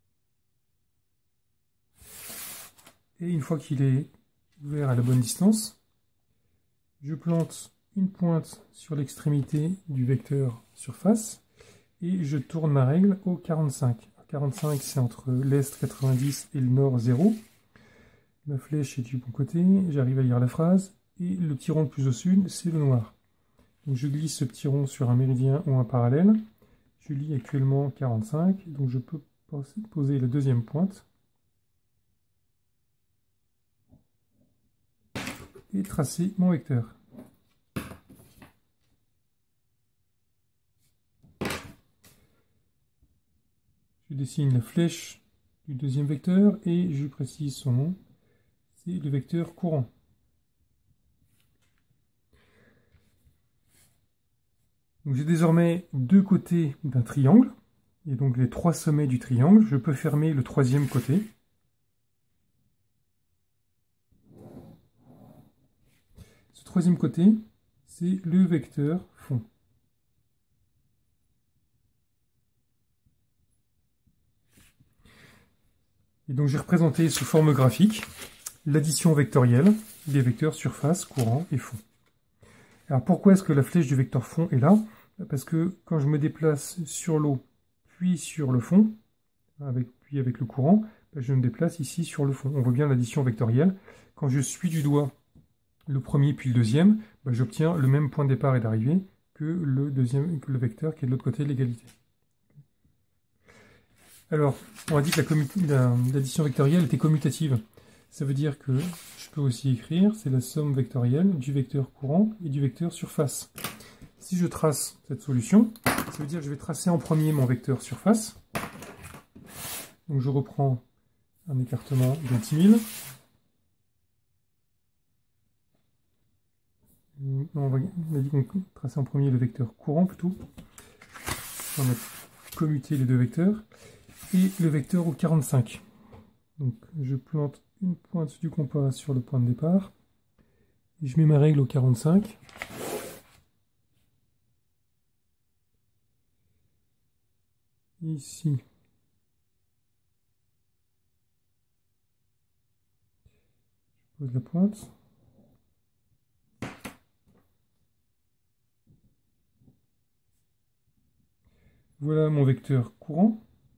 Et une fois qu'il est ouvert à la bonne distance, je plante une pointe sur l'extrémité du vecteur surface, et je tourne ma règle au quarante-cinq. quarante-cinq, c'est entre l'est quatre-vingt-dix et le nord zéro. Ma flèche est du bon côté, j'arrive à lire la phrase, et le petit rond le plus au sud, c'est le noir. Donc je glisse ce petit rond sur un méridien ou un parallèle. Je lis actuellement quarante-cinq, donc je peux poser la deuxième pointe. Et tracer mon vecteur. Je dessine la flèche du deuxième vecteur et je précise son nom. C'est le vecteur courant. Donc j'ai désormais deux côtés d'un triangle, et donc les trois sommets du triangle. Je peux fermer le troisième côté. Ce troisième côté, c'est le vecteur fond. Et donc j'ai représenté sous forme graphique l'addition vectorielle des vecteurs surface, courant et fond. Alors pourquoi est-ce que la flèche du vecteur fond est là? Parce que quand je me déplace sur l'eau, puis sur le fond, avec, puis avec le courant, je me déplace ici sur le fond. On voit bien l'addition vectorielle. Quand je suis du doigt le premier puis le deuxième, j'obtiens le même point de départ et d'arrivée que le, deuxième, que le vecteur qui est de l'autre côté de l'égalité. Alors, on a dit que l'addition vectorielle était commutative. Ça veut dire que je peux aussi écrire, c'est la somme vectorielle du vecteur courant et du vecteur surface. Si je trace cette solution, ça veut dire que je vais tracer en premier mon vecteur surface. Donc je reprends un écartement de dix mille. non, on, va, on a dit qu'on traçait en premier le vecteur courant plutôt. On a commuté les deux vecteurs. Et le vecteur au quarante-cinq. Donc je plante une pointe du compas sur le point de départ. Et je mets ma règle au quarante-cinq. Ici. Je pose la pointe. Voilà mon vecteur courant.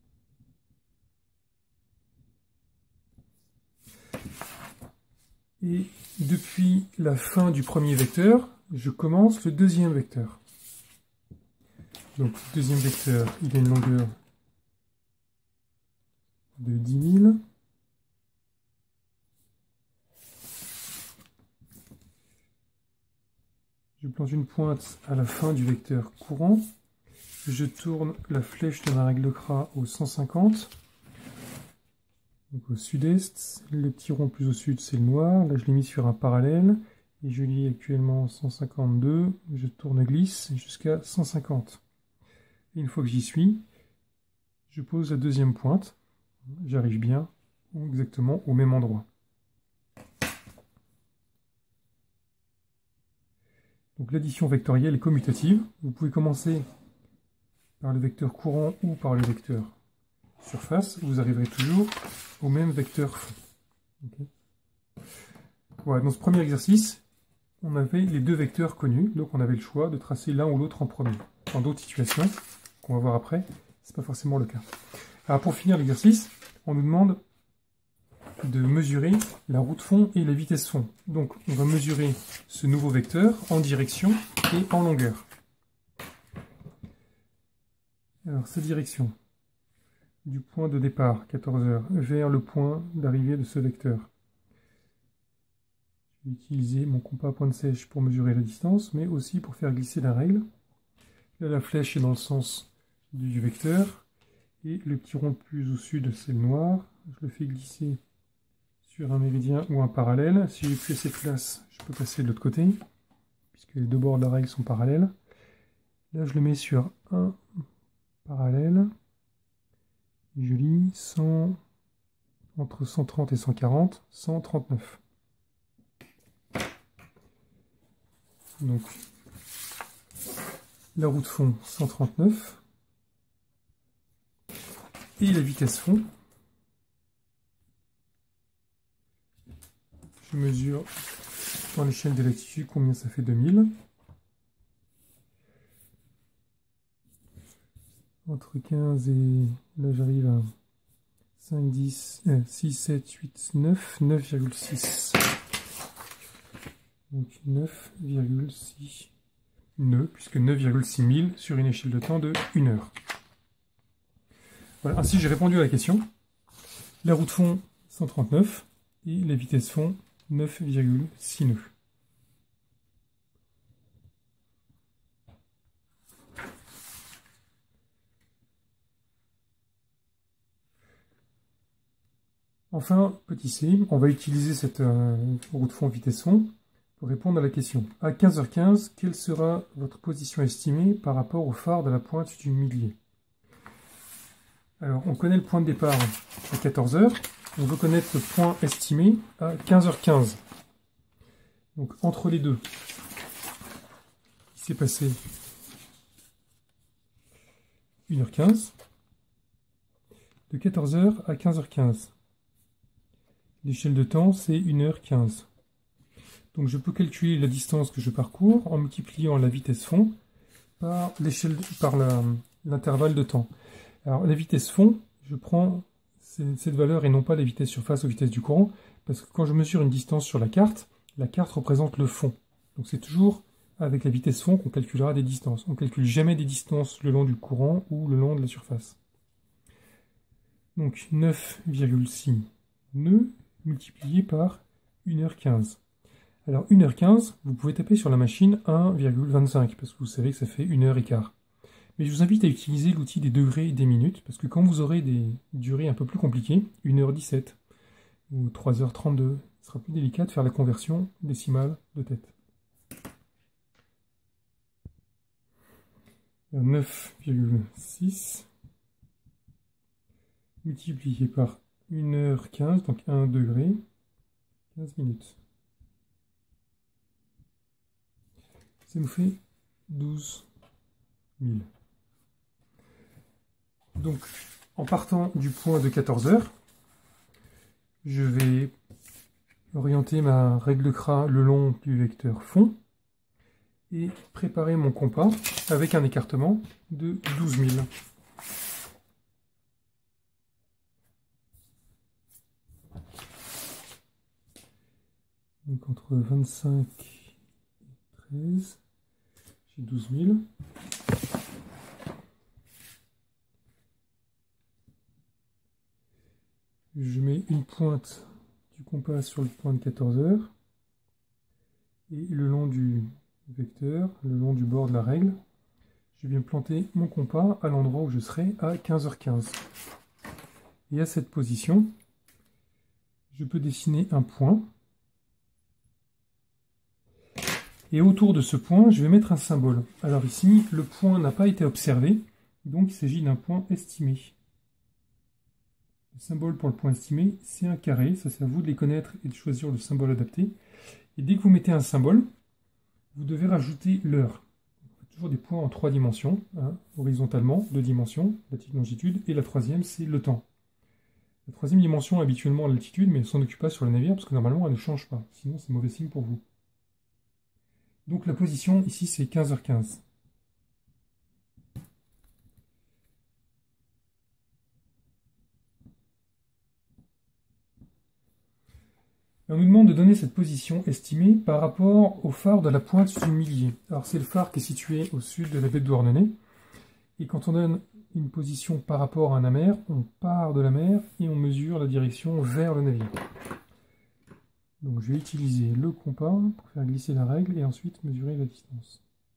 Et depuis la fin du premier vecteur, je commence le deuxième vecteur. Donc le deuxième vecteur, il a une longueur de dix mille. Je plante une pointe à la fin du vecteur courant. Je tourne la flèche de ma règle Kra au cent cinquante. Donc au sud-est, le petit rond plus au sud, c'est le noir. Là, je l'ai mis sur un parallèle. Et je lis actuellement cent cinquante-deux. Je tourne glisse jusqu'à cent cinquante. Et une fois que j'y suis, je pose la deuxième pointe. J'arrive bien exactement au même endroit. Donc l'addition vectorielle est commutative. Vous pouvez commencer par le vecteur courant ou par le vecteur surface. Vous arriverez toujours au même vecteur fond. Okay. Voilà, dans ce premier exercice, on avait les deux vecteurs connus, donc on avait le choix de tracer l'un ou l'autre en premier. Dans d'autres situations, qu'on va voir après, c'est pas forcément le cas. Alors pour finir l'exercice, on nous demande de mesurer la route fond et la vitesse fond. Donc on va mesurer ce nouveau vecteur en direction et en longueur. Alors sa direction, du point de départ, quatorze heures, vers le point d'arrivée de ce vecteur. Je vais utiliser mon compas à pointe sèche pour mesurer la distance, mais aussi pour faire glisser la règle. Là, la flèche est dans le sens du vecteur, et le petit rond plus au sud, c'est le noir. Je le fais glisser sur un méridien ou un parallèle. Si j'ai plus assez de place, je peux passer de l'autre côté, puisque les deux bords de la règle sont parallèles. Là, je le mets sur un parallèle, et je lis cent, entre cent trente et cent quarante, cent trente-neuf. Donc, la route fond, cent trente-neuf. Et la vitesse fond, je mesure dans l'échelle de latitude combien ça fait deux mille. Entre quinze et... là j'arrive à cinq, dix, euh, six, sept, huit, neuf, neuf virgule six. Donc neuf virgule six nœuds, puisque neuf virgule six mille sur une échelle de temps de une heure. Voilà, ainsi j'ai répondu à la question. La route fond, cent trente-neuf, et la vitesse fond, neuf virgule six nœuds. Enfin, petit c, on va utiliser cette euh, route fond vitesse fond pour répondre à la question. À quinze heures quinze, quelle sera votre position estimée par rapport au phare de la pointe du millier? Alors, on connaît le point de départ à quatorze heures. On veut connaître le point estimé à quinze heures quinze. Donc, entre les deux, il s'est passé une heure quinze. De quatorze heures à quinze heures quinze. L'échelle de temps, c'est une heure quinze. Donc, je peux calculer la distance que je parcours en multipliant la vitesse fond par l'échelle, par l'intervalle de temps. Alors, la vitesse fond, je prends cette valeur et non pas la vitesse surface ou vitesse du courant, parce que quand je mesure une distance sur la carte, la carte représente le fond. Donc, c'est toujours avec la vitesse fond qu'on calculera des distances. On ne calcule jamais des distances le long du courant ou le long de la surface. Donc, neuf virgule six nœuds multiplié par une heure quinze. Alors, une heure quinze, vous pouvez taper sur la machine un virgule vingt-cinq, parce que vous savez que ça fait une heure quinze. Mais je vous invite à utiliser l'outil des degrés et des minutes, parce que quand vous aurez des durées un peu plus compliquées, une heure dix-sept ou trois heures trente-deux, ce sera plus délicat de faire la conversion décimale de tête. neuf virgule six multiplié par une heure quinze, donc un degré, quinze minutes. Ça nous fait douze mille. Donc, en partant du point de quatorze heures, je vais orienter ma règle de Kra le long du vecteur fond et préparer mon compas avec un écartement de douze mille. Donc entre vingt-cinq et treize, j'ai douze mille. Je mets une pointe du compas sur le point de quatorze heures et le long du vecteur, le long du bord de la règle, je viens planter mon compas à l'endroit où je serai à quinze heures quinze. Et à cette position, je peux dessiner un point. Et autour de ce point, je vais mettre un symbole. Alors ici, le point n'a pas été observé, donc il s'agit d'un point estimé. Le symbole pour le point estimé, c'est un carré. Ça, c'est à vous de les connaître et de choisir le symbole adapté. Et dès que vous mettez un symbole, vous devez rajouter l'heure. Toujours des points en trois dimensions, hein, horizontalement, deux dimensions, latitude, longitude, et la troisième, c'est le temps. La troisième dimension est habituellement l'altitude, mais elle ne s'en occupe pas sur le navire, parce que normalement, elle ne change pas. Sinon, c'est mauvais signe pour vous. Donc la position, ici, c'est quinze heures quinze. Et on nous demande de donner cette position estimée par rapport au phare de la pointe du millier. Alors c'est le phare qui est situé au sud de la baie de Douarnenez. Et quand on donne une position par rapport à la mer, on part de la mer et on mesure la direction vers le navire. Donc je vais utiliser le compas pour faire glisser la règle et ensuite mesurer la distance.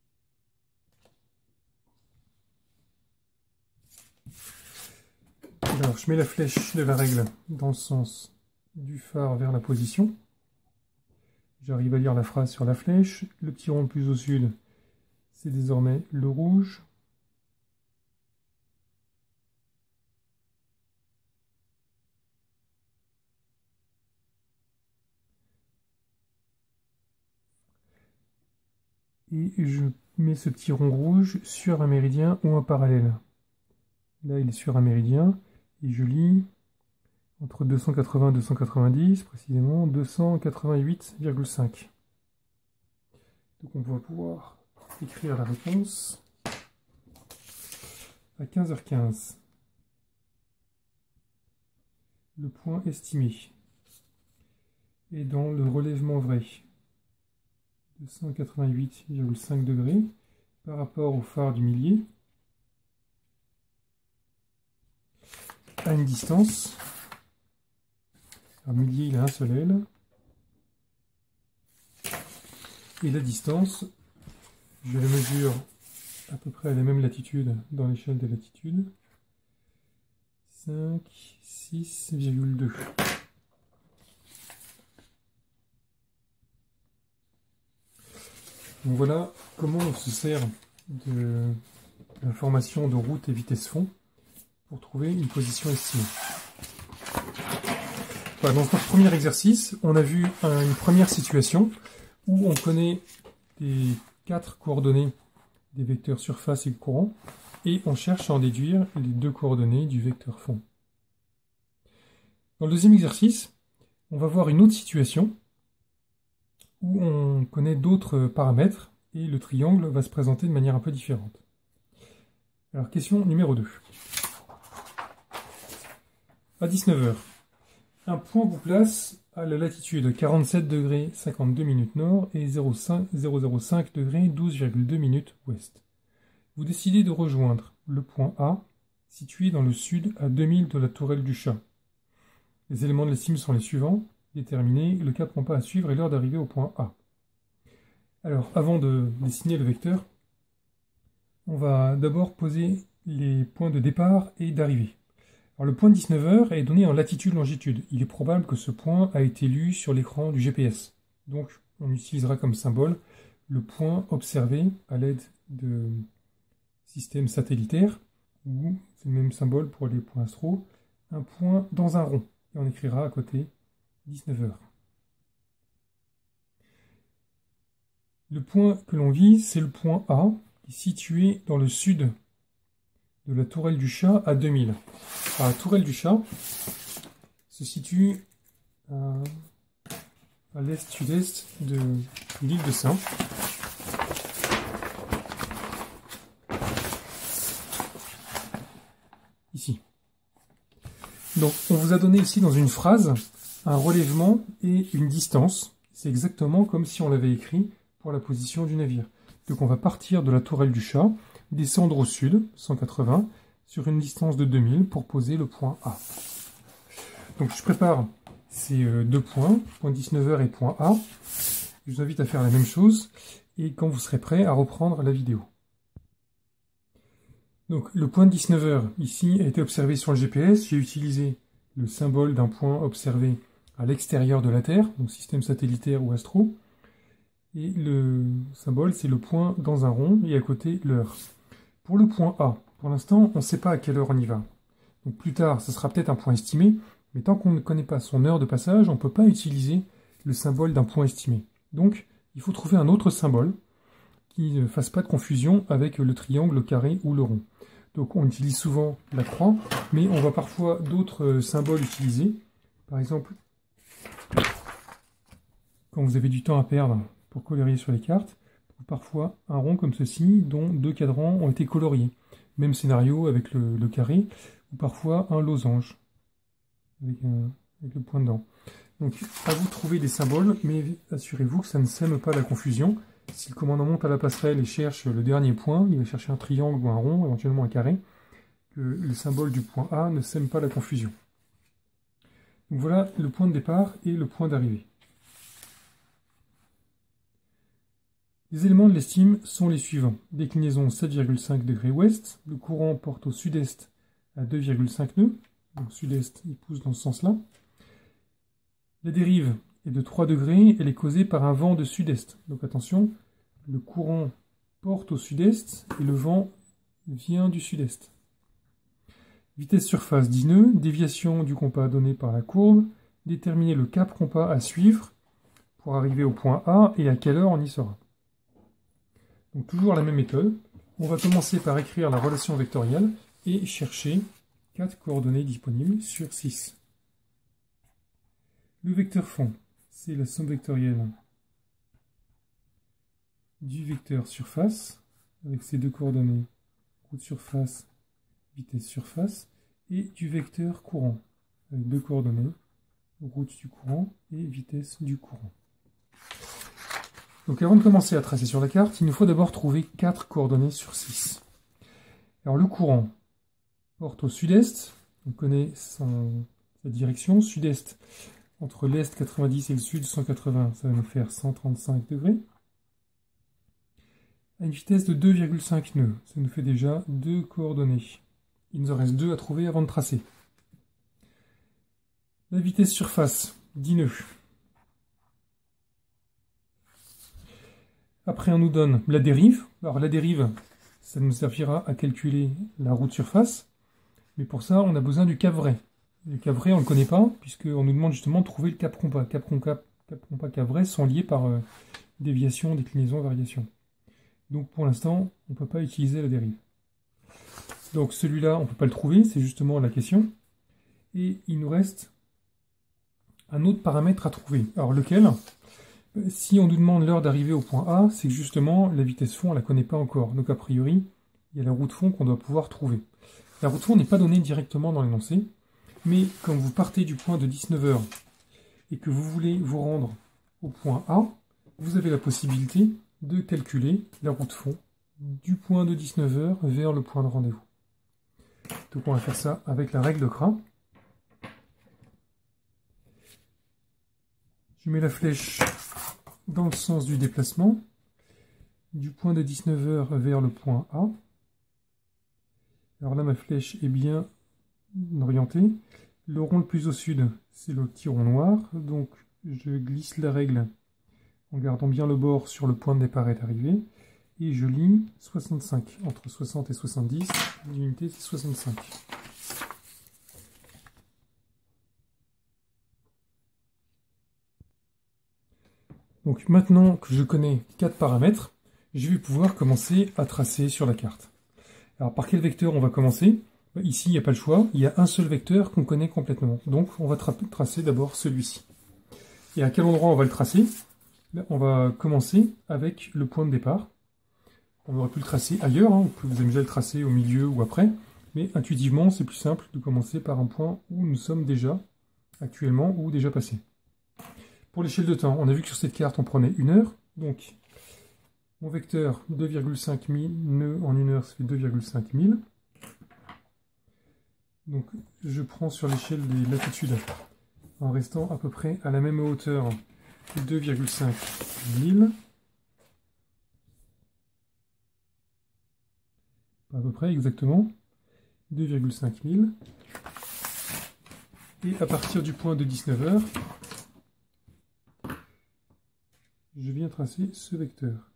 Alors je mets la flèche de la règle dans le sens du phare vers la position. J'arrive à lire la phrase sur la flèche. Le petit rond le plus au sud, c'est désormais le rouge. Et je mets ce petit rond rouge sur un méridien ou un parallèle. Là, il est sur un méridien, et je lis entre deux cent quatre-vingts et deux cent quatre-vingt-dix, précisément deux cent quatre-vingt-huit virgule cinq. Donc on va pouvoir écrire la réponse à quinze heures quinze. Le point estimé est dans le relèvement vrai. deux cent quatre-vingt-huit virgule cinq degrés par rapport au phare du millier à une distance. Alors, millier, il a un seul L. Et la distance, je la mesure à peu près à la même latitude dans l'échelle des latitudes. cinq, six virgule deux. Donc voilà comment on se sert de l'information de route et vitesse fond pour trouver une position estimée. Voilà, dans notre premier exercice, on a vu une première situation où on connaît les quatre coordonnées des vecteurs surface et courant et on cherche à en déduire les deux coordonnées du vecteur fond. Dans le deuxième exercice, on va voir une autre situation où on connaît d'autres paramètres et le triangle va se présenter de manière un peu différente. Alors, question numéro deux. À dix-neuf heures, un point vous place à la latitude quarante-sept degrés cinquante-deux minutes nord et zéro zéro cinq degrés douze virgule deux minutes ouest. Vous décidez de rejoindre le point A, situé dans le sud à deux mille de la tourelle du Chat. Les éléments de l'estime sont les suivants. Déterminer le cap compas à suivre et l'heure d'arrivée au point A. Alors, avant de dessiner le vecteur, on va d'abord poser les points de départ et d'arrivée. Alors, le point de dix-neuf heures est donné en latitude-longitude. Il est probable que ce point a été lu sur l'écran du G P S. Donc, on utilisera comme symbole le point observé à l'aide de système satellitaire, ou c'est le même symbole pour les points astro, un point dans un rond. Et on écrira à côté dix-neuf heures. Le point que l'on vise, c'est le point A, qui est situé dans le sud de la tourelle du Chat à deux mille. Alors, la tourelle du Chat se situe à, à l'est-sud-est de l'île de Sein. Ici. Donc, on vous a donné ici dans une phrase un relèvement et une distance. C'est exactement comme si on l'avait écrit pour la position du navire. Donc, on va partir de la tourelle du Chat, descendre au sud, cent quatre-vingts, sur une distance de deux mille pour poser le point A. Donc, je prépare ces deux points, point dix-neuf heures et point A. Je vous invite à faire la même chose et quand vous serez prêt à reprendre la vidéo. Donc, le point de dix-neuf heures, ici, a été observé sur le G P S. J'ai utilisé le symbole d'un point observé à l'extérieur de la Terre, donc système satellitaire ou astro. Et le symbole, c'est le point dans un rond, et à côté, l'heure. Pour le point A, pour l'instant, on ne sait pas à quelle heure on y va. Donc, plus tard, ce sera peut-être un point estimé, mais tant qu'on ne connaît pas son heure de passage, on ne peut pas utiliser le symbole d'un point estimé. Donc, il faut trouver un autre symbole qui ne fasse pas de confusion avec le triangle, le carré ou le rond. Donc on utilise souvent la croix, mais on voit parfois d'autres symboles utilisés. Par exemple, quand vous avez du temps à perdre pour colorier sur les cartes, ou parfois un rond comme ceci, dont deux cadrans ont été coloriés. Même scénario avec le, le carré, ou parfois un losange, avec, un, avec le point dedans. Donc à vous de trouver des symboles, mais assurez-vous que ça ne sème pas la confusion. Si le commandant monte à la passerelle et cherche le dernier point, il va chercher un triangle ou un rond, éventuellement un carré, que le symbole du point A ne sème pas la confusion. Donc voilà le point de départ et le point d'arrivée. Les éléments de l'estime sont les suivants. Déclinaison sept virgule cinq degrés ouest, le courant porte au sud-est à deux virgule cinq nœuds, donc sud-est il pousse dans ce sens-là. La dérive est de trois degrés, elle est causée par un vent de sud-est. Donc attention, le courant porte au sud-est et le vent vient du sud-est. Vitesse surface dix nœuds, déviation du compas donné par la courbe, déterminer le cap compas à suivre pour arriver au point A et à quelle heure on y sera. Donc toujours la même méthode. On va commencer par écrire la relation vectorielle et chercher quatre coordonnées disponibles sur six. Le vecteur fond, c'est la somme vectorielle du vecteur surface, avec ses deux coordonnées, route surface, vitesse surface, et du vecteur courant, avec deux coordonnées, route du courant et vitesse du courant. Donc avant de commencer à tracer sur la carte, il nous faut d'abord trouver quatre coordonnées sur six. Alors le courant porte au sud-est, on connaît son, sa direction, sud-est. Entre l'est quatre-vingt-dix et le sud cent quatre-vingts, ça va nous faire cent trente-cinq degrés. À une vitesse de deux virgule cinq nœuds, ça nous fait déjà deux coordonnées. Il nous en reste deux à trouver avant de tracer. La vitesse surface, dix nœuds. Après, on nous donne la dérive. Alors la dérive, ça nous servira à calculer la route surface. Mais pour ça, on a besoin du cap vrai. Le cap vrai, on ne le connaît pas, puisqu'on nous demande justement de trouver le cap compas. Cap compas, cap compas, cap vrai sont liés par euh, déviation, déclinaison, variation. Donc pour l'instant, on ne peut pas utiliser la dérive. Donc celui-là, on ne peut pas le trouver, c'est justement la question. Et il nous reste un autre paramètre à trouver. Alors lequel? Si on nous demande l'heure d'arrivée au point A, c'est que justement la vitesse fond, on ne la connaît pas encore. Donc a priori, il y a la route fond qu'on doit pouvoir trouver. La route fond n'est pas donnée directement dans l'énoncé. Mais quand vous partez du point de dix-neuf heures et que vous voulez vous rendre au point A, vous avez la possibilité de calculer la route fond du point de dix-neuf heures vers le point de rendez-vous. Donc on va faire ça avec la règle de Kra. Je mets la flèche dans le sens du déplacement, du point de dix-neuf heures vers le point A. Alors là, ma flèche est bien orientée. Le rond le plus au sud, c'est le petit rond noir. Donc je glisse la règle en gardant bien le bord sur le point de départ et d'arrivée. et je lis soixante-cinq. Entre soixante et soixante-dix, l'unité c'est soixante-cinq. Donc maintenant que je connais quatre paramètres, je vais pouvoir commencer à tracer sur la carte. Alors par quel vecteur on va commencer? Ici, il n'y a pas le choix, il y a un seul vecteur qu'on connaît complètement. Donc on va tra tracer d'abord celui-ci. Et à quel endroit on va le tracer? On va commencer avec le point de départ. On aurait pu le tracer ailleurs, hein. Vous pouvez vous amuser à le tracer au milieu ou après, mais intuitivement c'est plus simple de commencer par un point où nous sommes déjà actuellement ou déjà passé. Pour l'échelle de temps, on a vu que sur cette carte on prenait une heure, donc mon vecteur deux virgule cinq mille nœuds en une heure, ça fait deux virgule cinq mille. Donc je prends sur l'échelle des latitudes, en restant à peu près à la même hauteur, deux virgule cinq mille. À peu près exactement, deux virgule cinq mille. Et à partir du point de dix-neuf heures, je viens tracer ce vecteur.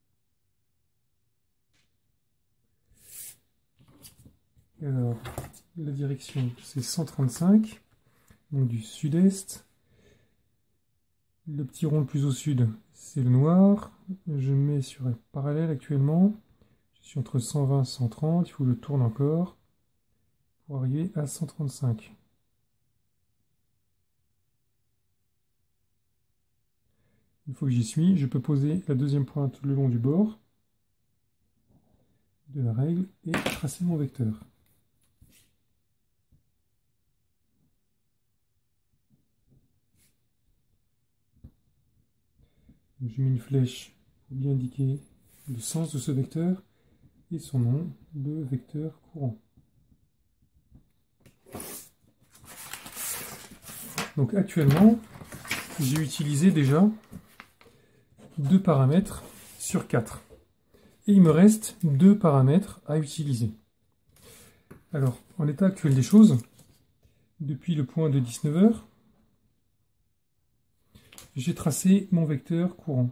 Alors, la direction, c'est cent trente-cinq, donc du sud-est. Le petit rond le plus au sud, c'est le noir. Je mets sur un parallèle actuellement. Je suis entre cent vingt et cent trente, il faut que je tourne encore pour arriver à cent trente-cinq. Une fois que j'y suis, je peux poser la deuxième pointe le long du bord de la règle et tracer mon vecteur. Donc, je mets une flèche pour bien indiquer le sens de ce vecteur et son nom de vecteur courant. Donc actuellement, j'ai utilisé déjà deux paramètres sur quatre. Et il me reste deux paramètres à utiliser. Alors, en l'état actuel des choses, depuis le point de dix-neuf heures, j'ai tracé mon vecteur courant.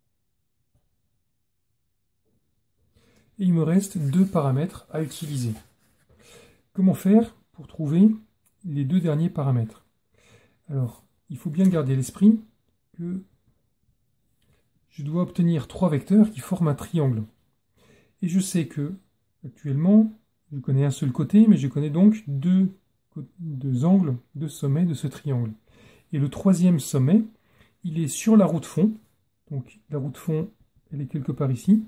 Et il me reste deux paramètres à utiliser. Comment faire pour trouver les deux derniers paramètres? Alors, il faut bien garder à l'esprit que je dois obtenir trois vecteurs qui forment un triangle. Et je sais que, actuellement, je connais un seul côté, mais je connais donc deux, deux angles, deux sommets de ce triangle. Et le troisième sommet, il est sur la roue de fond. Donc la roue de fond, elle est quelque part ici.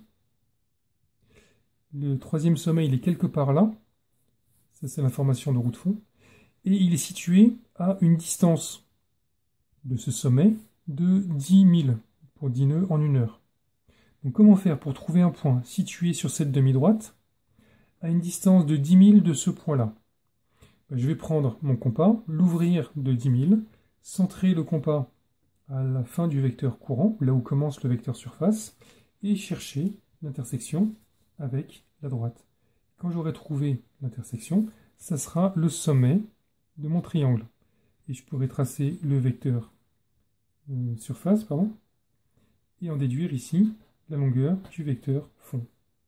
Le troisième sommet, il est quelque part là. Ça, c'est l'information de roue de fond. Et il est situé à une distance de ce sommet de dix mille, pour dix nœuds en une heure. Donc comment faire pour trouver un point situé sur cette demi-droite à une distance de dix mille de ce point-là? Je vais prendre mon compas, l'ouvrir de dix mille, centrer le compas à la fin du vecteur courant, là où commence le vecteur surface, et chercher l'intersection avec la droite. Quand j'aurai trouvé l'intersection, ça sera le sommet de mon triangle. Et je pourrai tracer le vecteur euh, surface, pardon, et en déduire ici la longueur du vecteur fond.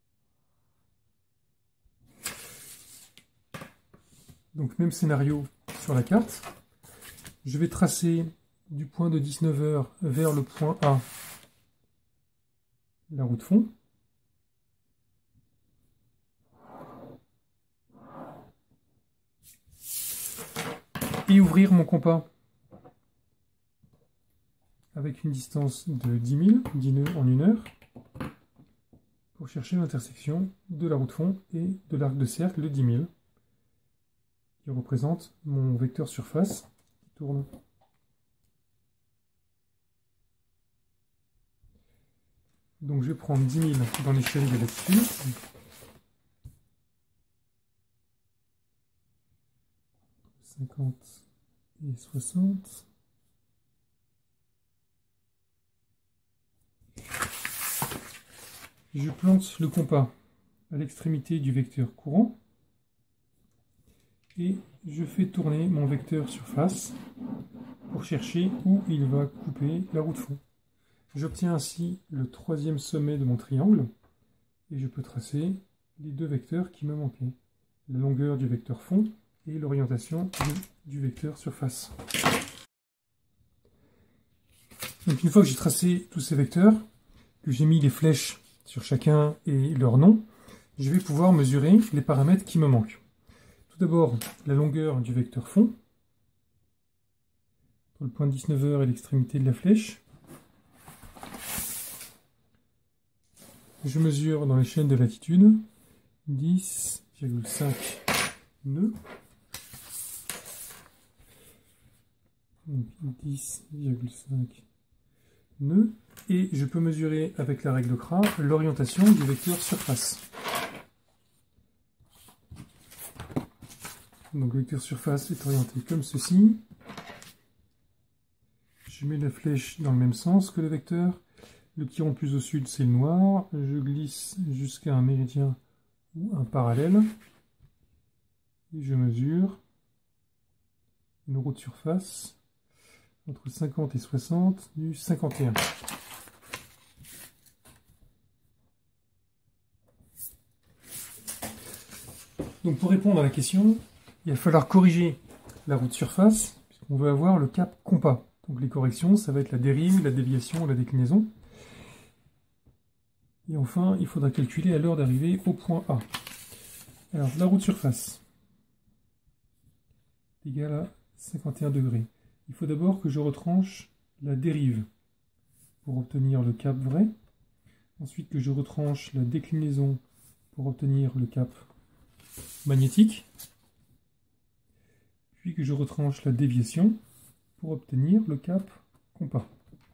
Donc même scénario sur la carte. Je vais tracer du point de dix-neuf heures vers le point A la roue de fond. Et ouvrir mon compas avec une distance de dix mille, dix nœuds en une heure, pour chercher l'intersection de la roue de fond et de l'arc de cercle de dix mille, qui représente mon vecteur surface qui tourne. Donc je vais prendre dix mille dans l'échelle des latitudes. cinquante et soixante. Je plante le compas à l'extrémité du vecteur courant et je fais tourner mon vecteur surface pour chercher où il va couper la roue de fond. J'obtiens ainsi le troisième sommet de mon triangle et je peux tracer les deux vecteurs qui me manquaient. La longueur du vecteur fond et l'orientation du, du vecteur surface. Donc une fois que j'ai tracé tous ces vecteurs, que j'ai mis les flèches sur chacun et leur nom, je vais pouvoir mesurer les paramètres qui me manquent. Tout d'abord, la longueur du vecteur fond, pour le point de dix-neuf heures et l'extrémité de la flèche. Je mesure dans l'échelle de latitude dix virgule cinq nœuds. dix virgule cinq nœuds. Et je peux mesurer avec la règle C R A l'orientation du vecteur surface. Donc le vecteur surface est orienté comme ceci. Je mets la flèche dans le même sens que le vecteur. Le qui rond plus au sud, c'est le noir. Je glisse jusqu'à un méridien ou un parallèle. Et je mesure une roue de surface entre cinquante et soixante du cinquante et un. Donc pour répondre à la question, il va falloir corriger la roue de surface, puisqu'on veut avoir le cap compas. Donc les corrections, ça va être la dérive, la déviation, la déclinaison. Et enfin, il faudra calculer à l'heure d'arrivée au point A. Alors, la roue de surface est égale à cinquante et un degrés. Il faut d'abord que je retranche la dérive pour obtenir le cap vrai. Ensuite, que je retranche la déclinaison pour obtenir le cap magnétique. Puis que je retranche la déviation pour obtenir le cap compas.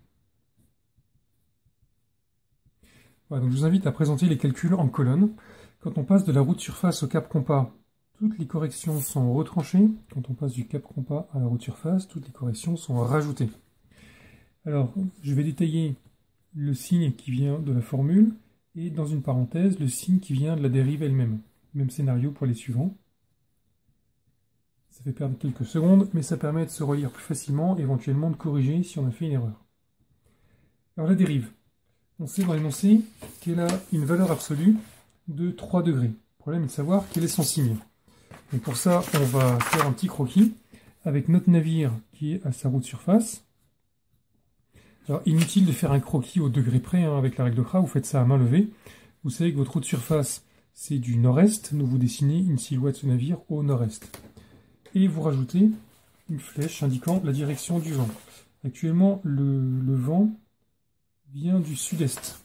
Voilà, donc je vous invite à présenter les calculs en colonne. Quand on passe de la roue de surface au cap compas, toutes les corrections sont retranchées. Quand on passe du cap compas à la roue de surface, toutes les corrections sont rajoutées. Alors, je vais détailler le signe qui vient de la formule et dans une parenthèse, le signe qui vient de la dérive elle-même. Même scénario pour les suivants. Ça fait perdre quelques secondes, mais ça permet de se relire plus facilement, éventuellement de corriger si on a fait une erreur. Alors la dérive. On sait dans l'énoncé qu'elle a une valeur absolue de trois degrés. Le problème est de savoir quel est son signe. Donc pour ça, on va faire un petit croquis avec notre navire qui est à sa roue de surface. Alors inutile de faire un croquis au degré près, hein, avec la règle de C R A, vous faites ça à main levée. Vous savez que votre roue de surface, c'est du nord-est, donc vous dessinez une silhouette de navire au nord-est. Et vous rajoutez une flèche indiquant la direction du vent. Actuellement, le, le vent vient du sud-est.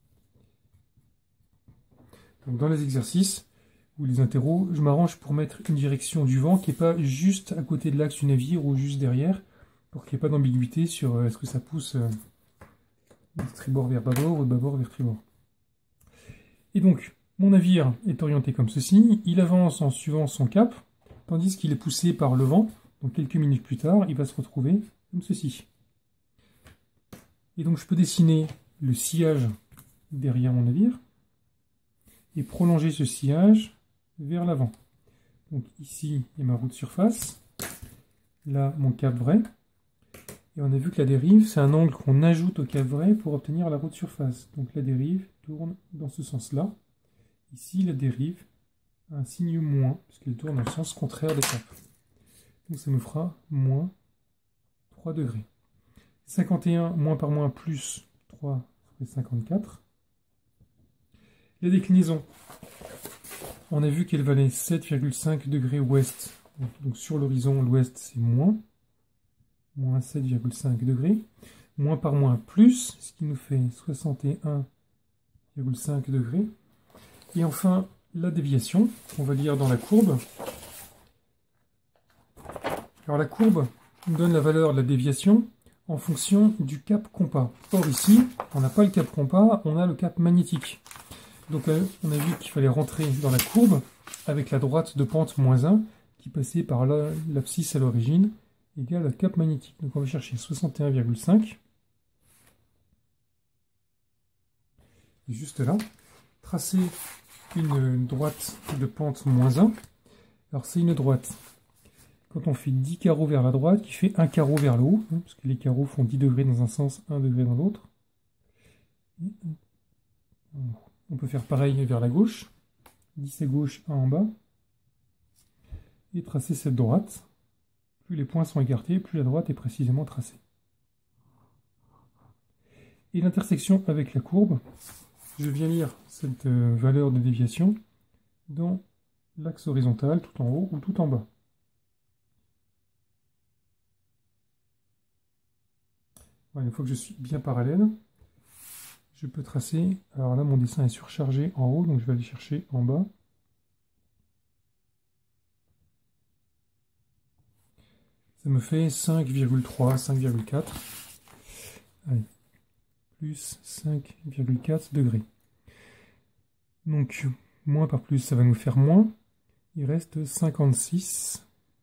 Donc dans les exercices ou les interros, je m'arrange pour mettre une direction du vent qui n'est pas juste à côté de l'axe du navire ou juste derrière, pour qu'il n'y ait pas d'ambiguïté sur euh, est-ce que ça pousse euh, de tribord vers bâbord ou de bâbord vers tribord. Et donc, mon navire est orienté comme ceci, il avance en suivant son cap, tandis qu'il est poussé par le vent, donc quelques minutes plus tard, il va se retrouver comme ceci. Et donc je peux dessiner le sillage derrière mon navire et prolonger ce sillage vers l'avant. Donc ici, il y a ma roue de surface, là mon cap vrai, et on a vu que la dérive, c'est un angle qu'on ajoute au cap vrai pour obtenir la roue de surface. Donc la dérive tourne dans ce sens-là. Ici, la dérive a un signe moins, puisqu'elle tourne dans le sens contraire des caps. Donc ça nous fera moins trois degrés. cinquante et un moins par moins plus trois, ça fait cinquante-quatre. La déclinaison, on a vu qu'elle valait sept virgule cinq degrés ouest. Donc sur l'horizon, l'ouest c'est moins. Moins sept virgule cinq degrés. Moins par moins plus, ce qui nous fait soixante et un virgule cinq degrés. Et enfin, la déviation, on va lire dans la courbe. Alors la courbe nous donne la valeur de la déviation en fonction du cap compas. Or ici, on n'a pas le cap compas, on a le cap magnétique. Donc euh, on a vu qu'il fallait rentrer dans la courbe avec la droite de pente moins un qui passait par l'abscisse à l'origine égale à cap magnétique. Donc on va chercher soixante et un virgule cinq. Et juste là, tracer une droite de pente moins un. Alors c'est une droite. Quand on fait dix carreaux vers la droite, qui fait un carreau vers le haut, hein, parce que les carreaux font dix degrés dans un sens, un degré dans l'autre. on peut faire pareil vers la gauche, dix à gauche, un en bas, et tracer cette droite. Plus les points sont écartés, plus la droite est précisément tracée. Et l'intersection avec la courbe, je viens lire cette euh, valeur de déviation dans l'axe horizontal, tout en haut ou tout en bas. Voilà, une fois que je suis bien parallèle, je peux tracer. Alors là, mon dessin est surchargé en haut, donc je vais aller chercher en bas. Ça me fait cinq virgule trois, cinq virgule quatre. Allez, plus cinq virgule quatre degrés. Donc, moins par plus, ça va nous faire moins. Il reste cinquante-six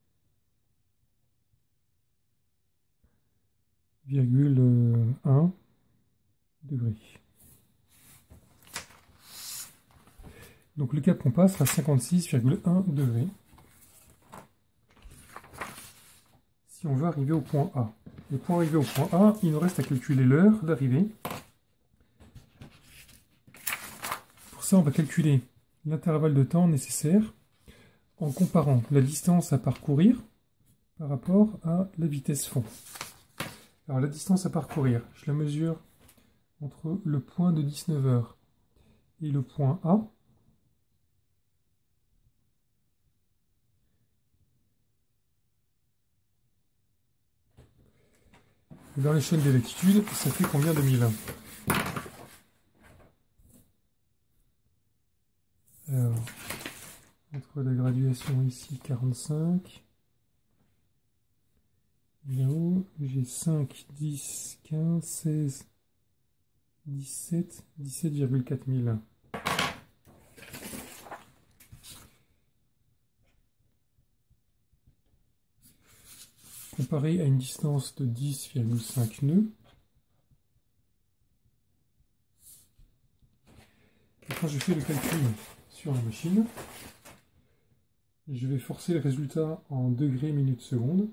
virgule un degrés. Donc le cap qu'on passe sera cinquante-six virgule un degrés. Si on veut arriver au point A. Et pour arriver au point A, il nous reste à calculer l'heure d'arrivée. Pour ça, on va calculer l'intervalle de temps nécessaire en comparant la distance à parcourir par rapport à la vitesse fond. Alors la distance à parcourir, je la mesure entre le point de dix-neuf heures et le point A. Dans l'échelle des latitudes, ça fait combien de mille? Alors, entre la graduation ici, quarante-cinq. Là-haut, j'ai cinq, dix, quinze, seize, dix-sept, dix-sept virgule quatre mille. Comparé à une distance de dix virgule cinq nœuds. Et quand je fais le calcul sur la machine, je vais forcer le résultat en degrés, minutes, secondes.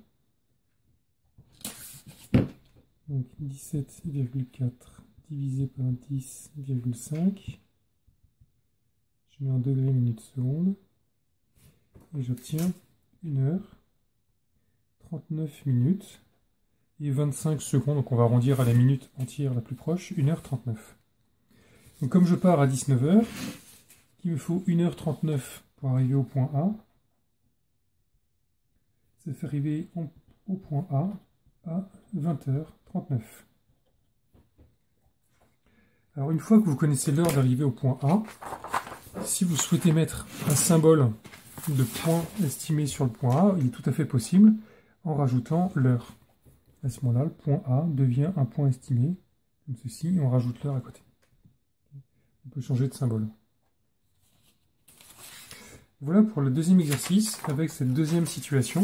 Donc dix-sept virgule quatre divisé par dix virgule cinq. Je mets en degrés, minutes, secondes. Et j'obtiens une heure, trente-neuf minutes et vingt-cinq secondes. Donc on va arrondir à la minute entière la plus proche, une heure trente-neuf. Donc comme je pars à dix-neuf heures, il me faut une heure trente-neuf pour arriver au point A. Ça fait arriver au point A à vingt heures trente-neuf. Alors une fois que vous connaissez l'heure d'arrivée au point A, si vous souhaitez mettre un symbole de point estimé sur le point A, il est tout à fait possible en rajoutant l'heure. À ce moment-là, le point A devient un point estimé, comme ceci, et on rajoute l'heure à côté. On peut changer de symbole. Voilà pour le deuxième exercice, avec cette deuxième situation.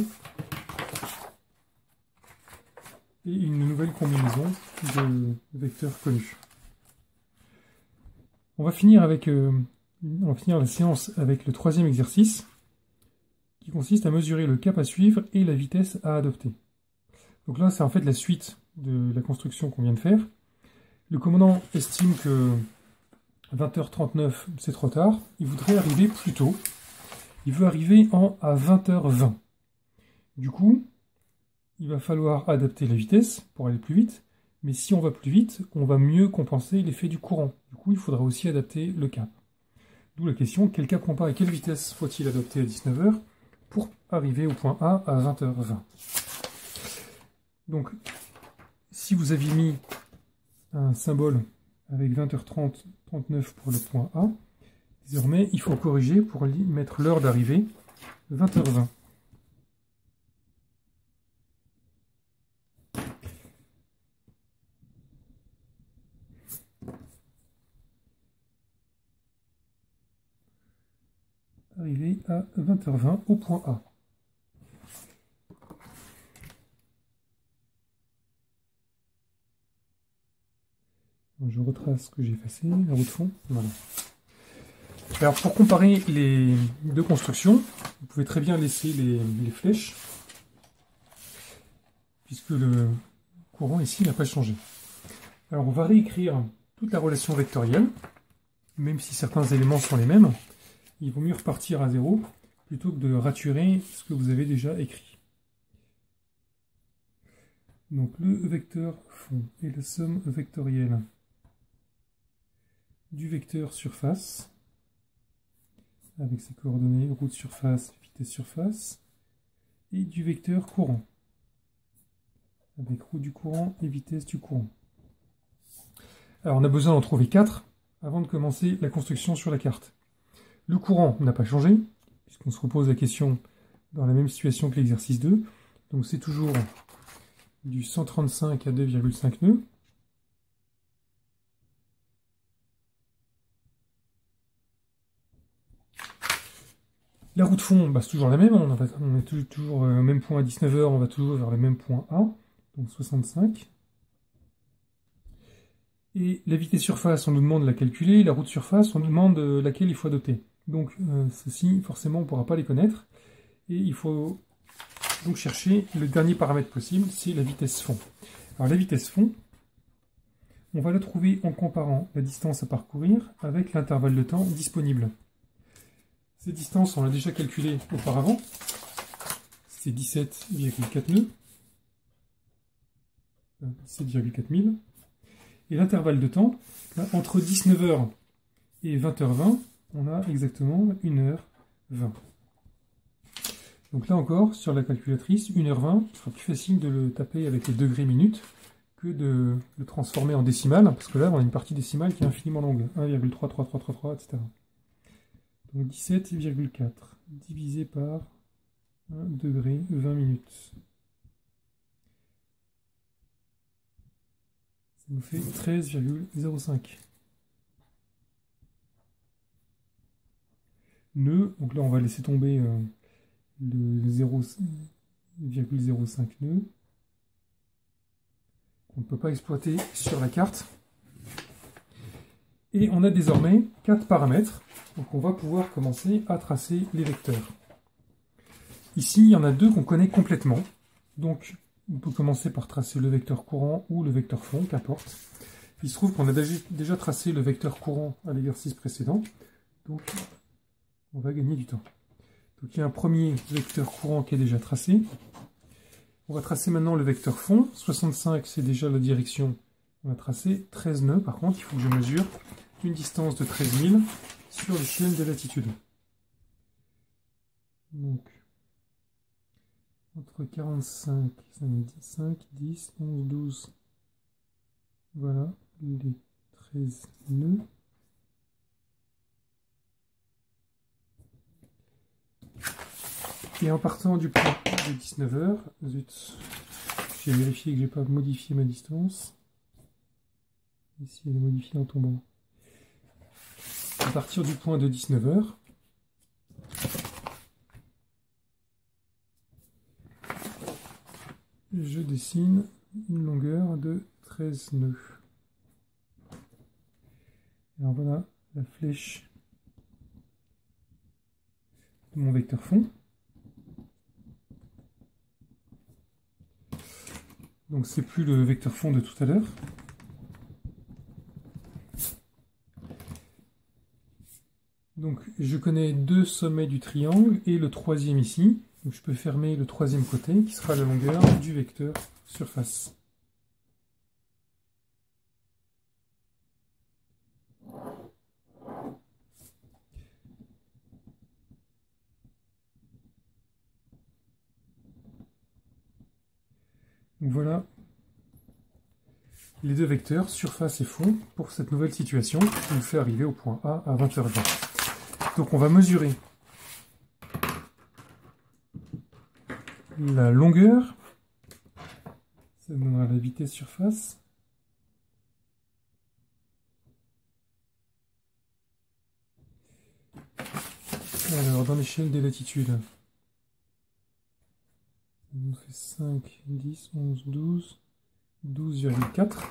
Et une nouvelle combinaison de vecteurs connus. On va finir avec, euh, on va finir la séance avec le troisième exercice, qui consiste à mesurer le cap à suivre et la vitesse à adopter. Donc là, c'est en fait la suite de la construction qu'on vient de faire. Le commandant estime que vingt heures trente-neuf, c'est trop tard. Il voudrait arriver plus tôt. Il veut arriver en, à vingt heures vingt. Du coup, il va falloir adapter la vitesse pour aller plus vite. Mais si on va plus vite, on va mieux compenser l'effet du courant. Du coup, il faudra aussi adapter le cap. D'où la question, quel cap on part et quelle vitesse faut-il adopter à dix-neuf heures pour arriver au point A à vingt heures vingt. Donc, si vous aviez mis un symbole avec vingt heures trente, trente-neuf pour le point A, désormais, il faut corriger pour mettre l'heure d'arrivée vingt heures vingt. Arriver à vingt heures vingt au point A. Je retrace ce que j'ai effacé, la roue de fond. Voilà. Alors pour comparer les deux constructions, vous pouvez très bien laisser les, les flèches, puisque le courant ici n'a pas changé. Alors on va réécrire toute la relation vectorielle. même si certains éléments sont les mêmes, il vaut mieux repartir à zéro plutôt que de raturer ce que vous avez déjà écrit. Donc le vecteur fond est la somme vectorielle du vecteur surface, avec ses coordonnées route surface, vitesse surface, et du vecteur courant, avec route du courant et vitesse du courant. Alors on a besoin d'en trouver quatre avant de commencer la construction sur la carte. Le courant n'a pas changé, puisqu'on se repose la question dans la même situation que l'exercice deux. Donc c'est toujours du cent trente-cinq à deux virgule cinq nœuds. La roue de fond, bah, c'est toujours la même, on, va, on est toujours au même point à dix-neuf heures, on va toujours vers le même point A, donc soixante-cinq. Et la vitesse surface, on nous demande de la calculer, la roue de surface, on nous demande laquelle il faut adopter. Donc euh, ceci, forcément, on ne pourra pas les connaître, et il faut donc chercher le dernier paramètre possible, c'est la vitesse fond. Alors la vitesse fond, on va la trouver en comparant la distance à parcourir avec l'intervalle de temps disponible. Ces distances, on l'a déjà calculées auparavant. C'est dix-sept virgule quatre nœuds. dix-sept virgule quatre mille. Et l'intervalle de temps, là, entre dix-neuf heures et vingt heures vingt, on a exactement une heure vingt. Donc là encore, sur la calculatrice, une heure vingt, il sera plus facile de le taper avec les degrés minutes que de le transformer en décimale, parce que là, on a une partie décimale qui est infiniment longue, un virgule trois trois trois trois trois, et cetera. Donc dix-sept virgule quatre divisé par un degré vingt minutes. Ça nous fait treize virgule zéro cinq. Nœuds, donc là on va laisser tomber euh, le zéro virgule zéro cinq nœuds. On ne peut pas exploiter sur la carte. Et on a désormais quatre paramètres. Donc on va pouvoir commencer à tracer les vecteurs. Ici, il y en a deux qu'on connaît complètement. Donc on peut commencer par tracer le vecteur courant ou le vecteur fond, qu'importe. Il se trouve qu'on a déjà tracé le vecteur courant à l'exercice précédent. Donc on va gagner du temps. Donc il y a un premier vecteur courant qui est déjà tracé. On va tracer maintenant le vecteur fond. soixante-cinq, c'est déjà la direction. On va tracer treize nœuds. Par contre, il faut que je mesure une distance de treize mille sur l'échelle de latitude. Donc, entre quarante-cinq, cinq, dix, onze, douze, voilà les treize nœuds. Et en partant du point de dix-neuf heures, zut, j'ai vérifié que je n'ai pas modifié ma distance. Ici, elle est modifiée en tombant. À partir du point de dix-neuf heures, je dessine une longueur de treize nœuds. Alors voilà la flèche de mon vecteur fond. Donc c'est plus le vecteur fond de tout à l'heure. Donc je connais deux sommets du triangle et le troisième ici. Donc je peux fermer le troisième côté qui sera la longueur du vecteur surface. Donc voilà les deux vecteurs, surface et fond, pour cette nouvelle situation qui nous fait arriver au point A à vingt heures vingt. Donc on va mesurer la longueur, ça donnera la vitesse surface. Alors dans l'échelle des latitudes, ça nous fait cinq, dix, onze, douze, douze virgule quatre.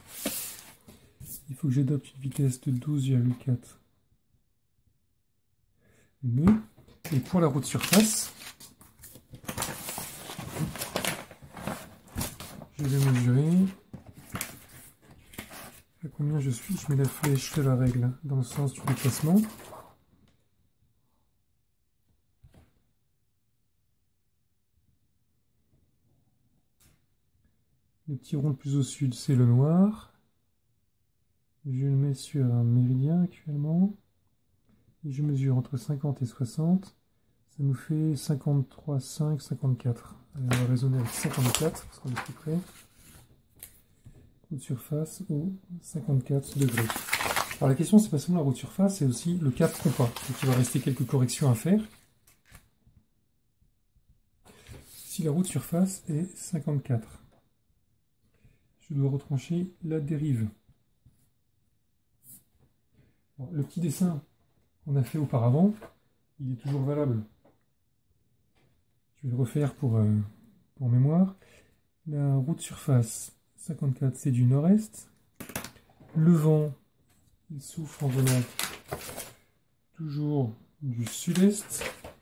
Il faut que j'adopte une vitesse de douze virgule quatre nœuds. Et pour la roue de surface, je vais mesurer À combien je suis? Je mets la flèche de la règle dans le sens du déplacement. Le petit rond le plus au sud, c'est le noir. Je le mets sur un méridien actuellement. Et je mesure entre cinquante et soixante. Ça nous fait cinquante-trois virgule cinq, cinquante-quatre. Allez, on va raisonner avec cinquante-quatre, parce qu'on est plus près. Roue de surface au cinquante-quatre degrés. Alors la question, c'est pas seulement la roue de surface, c'est aussi le cap compas. Donc il va rester quelques corrections à faire. Si la roue de surface est cinquante-quatre, je dois retrancher la dérive. Alors, le petit dessin qu'on a fait auparavant, il est toujours valable. Je vais le refaire pour, euh, pour mémoire. La roue de surface cinquante-quatre, c'est du nord-est. Le vent, il souffle en venant toujours du sud-est.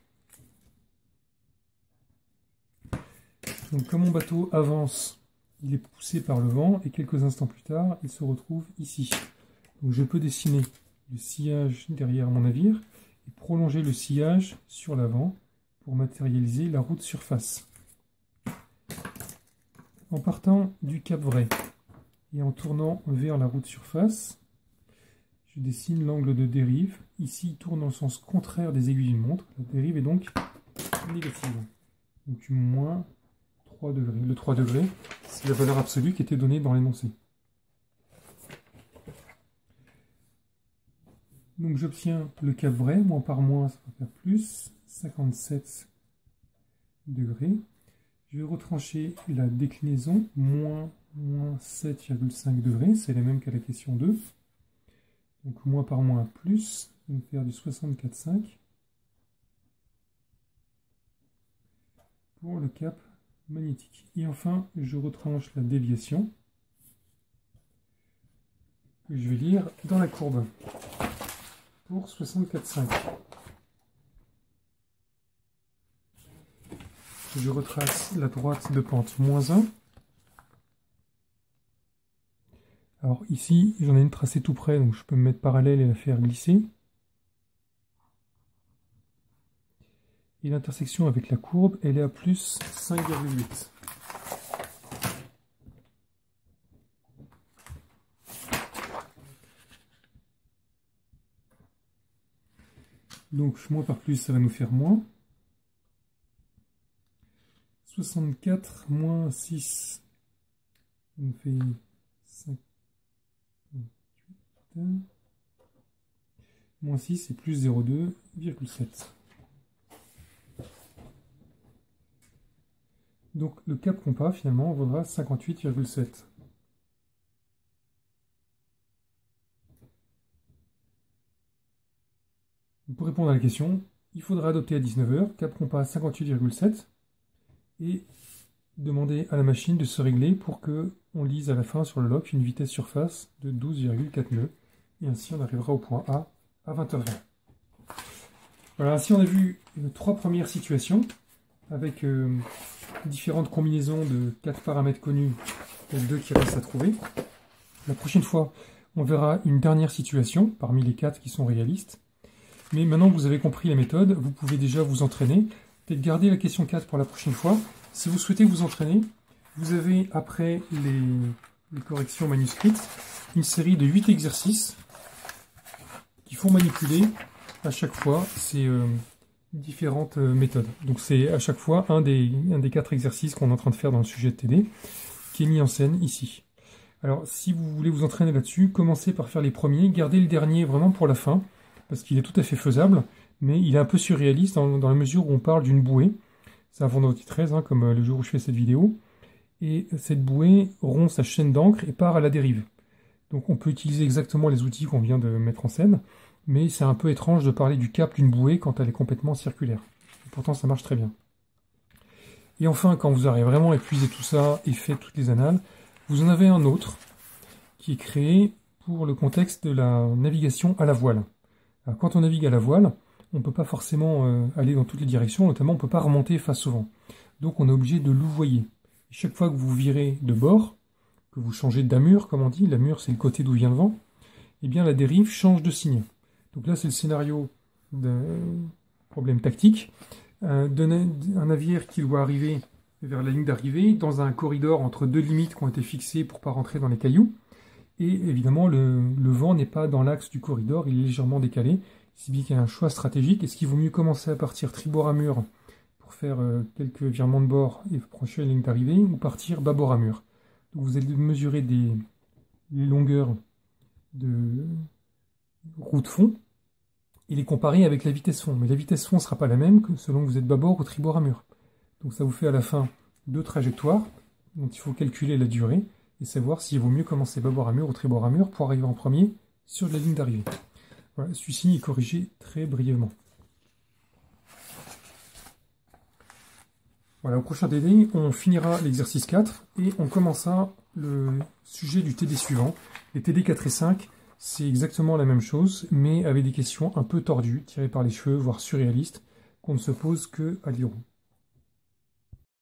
Donc comme mon bateau avance, il est poussé par le vent et quelques instants plus tard, il se retrouve ici. Donc je peux dessiner le sillage derrière mon navire et prolonger le sillage sur l'avant pour matérialiser la roue de surface. En partant du cap vrai et en tournant vers la roue de surface, je dessine l'angle de dérive. Ici, il tourne dans le sens contraire des aiguilles d'une montre. La dérive est donc négative. Donc moins trois degrés. Le trois degrés, c'est la valeur absolue qui était donnée dans l'énoncé. Donc j'obtiens le cap vrai, moins par moins, ça va faire plus, cinquante-sept degrés. Je vais retrancher la déclinaison, moins, moins sept virgule cinq degrés, c'est la même qu'à la question deux. Donc moins par moins plus, on va faire du soixante-quatre virgule cinq pour le cap magnétique. Et enfin, je retranche la déviation que je vais lire dans la courbe pour soixante-quatre virgule cinq. Je retrace la droite de pente moins un. Alors ici, j'en ai une tracée tout près, donc je peux me mettre parallèle et la faire glisser. Et l'intersection avec la courbe, elle est à plus cinq virgule huit. Donc moins par plus, ça va nous faire moins. soixante-quatre moins six, ça nous fait cinquante-huit. Moins six, c'est plus zéro virgule deux virgule sept. Donc le cap compas, finalement, vaudra cinquante-huit virgule sept. Pour répondre à la question, il faudra adopter à dix-neuf heures, cap compas cinquante-huit virgule sept, et demander à la machine de se régler pour que on lise à la fin sur le lock une vitesse surface de douze virgule quatre nœuds. Et ainsi on arrivera au point A à vingt heures vingt. Voilà, ainsi on a vu les trois premières situations avec euh, différentes combinaisons de quatre paramètres connus et deux qui restent à trouver. La prochaine fois, on verra une dernière situation parmi les quatre qui sont réalistes. Mais maintenant que vous avez compris la méthode, vous pouvez déjà vous entraîner. Peut-être garder la question quatre pour la prochaine fois. Si vous souhaitez vous entraîner, vous avez, après les, les corrections manuscrites, une série de huit exercices qui font manipuler à chaque fois ces euh, différentes euh, méthodes. Donc c'est à chaque fois un des, un des quatre exercices qu'on est en train de faire dans le sujet de T D, qui est mis en scène ici. Alors si vous voulez vous entraîner là-dessus, commencez par faire les premiers, gardez le dernier vraiment pour la fin, parce qu'il est tout à fait faisable, mais il est un peu surréaliste dans, dans la mesure où on parle d'une bouée. C'est un vendredi treize, hein, comme le jour où je fais cette vidéo. Et cette bouée rompt sa chaîne d'ancre et part à la dérive. Donc on peut utiliser exactement les outils qu'on vient de mettre en scène, mais c'est un peu étrange de parler du cap d'une bouée quand elle est complètement circulaire. Et pourtant ça marche très bien. Et enfin, quand vous aurez vraiment épuisé tout ça et fait toutes les annales, vous en avez un autre qui est créé pour le contexte de la navigation à la voile. Alors, quand on navigue à la voile, on ne peut pas forcément euh, aller dans toutes les directions, notamment on ne peut pas remonter face au vent. Donc on est obligé de louvoyer. Chaque fois que vous virez de bord, que vous changez d'amure, comme on dit, l'amure c'est le côté d'où vient le vent, eh bien la dérive change de signe. Donc là c'est le scénario d'un problème tactique, euh, d'un navire qui doit arriver vers la ligne d'arrivée, dans un corridor entre deux limites qui ont été fixées pour ne pas rentrer dans les cailloux, et évidemment le, le vent n'est pas dans l'axe du corridor, il est légèrement décalé, si bien qu'il y a un choix stratégique. Est-ce qu'il vaut mieux commencer à partir tribord amure pour faire euh, quelques virements de bord et franchir la ligne d'arrivée, ou partir bâbord amure? Donc vous allez mesurer des, les longueurs de route fond et les comparer avec la vitesse fond. Mais la vitesse fond ne sera pas la même que selon que vous êtes bâbord ou tribord amure. Donc ça vous fait à la fin deux trajectoires, dont il faut calculer la durée et savoir s'il vaut mieux commencer bâbord amure ou tribord amure pour arriver en premier sur la ligne d'arrivée. Voilà, celui-ci est corrigé très brièvement. Voilà, au prochain T D, on finira l'exercice quatre et on commencera le sujet du T D suivant. Les T D quatre et cinq, c'est exactement la même chose, mais avec des questions un peu tordues, tirées par les cheveux, voire surréalistes, qu'on ne se pose que à l'I R O.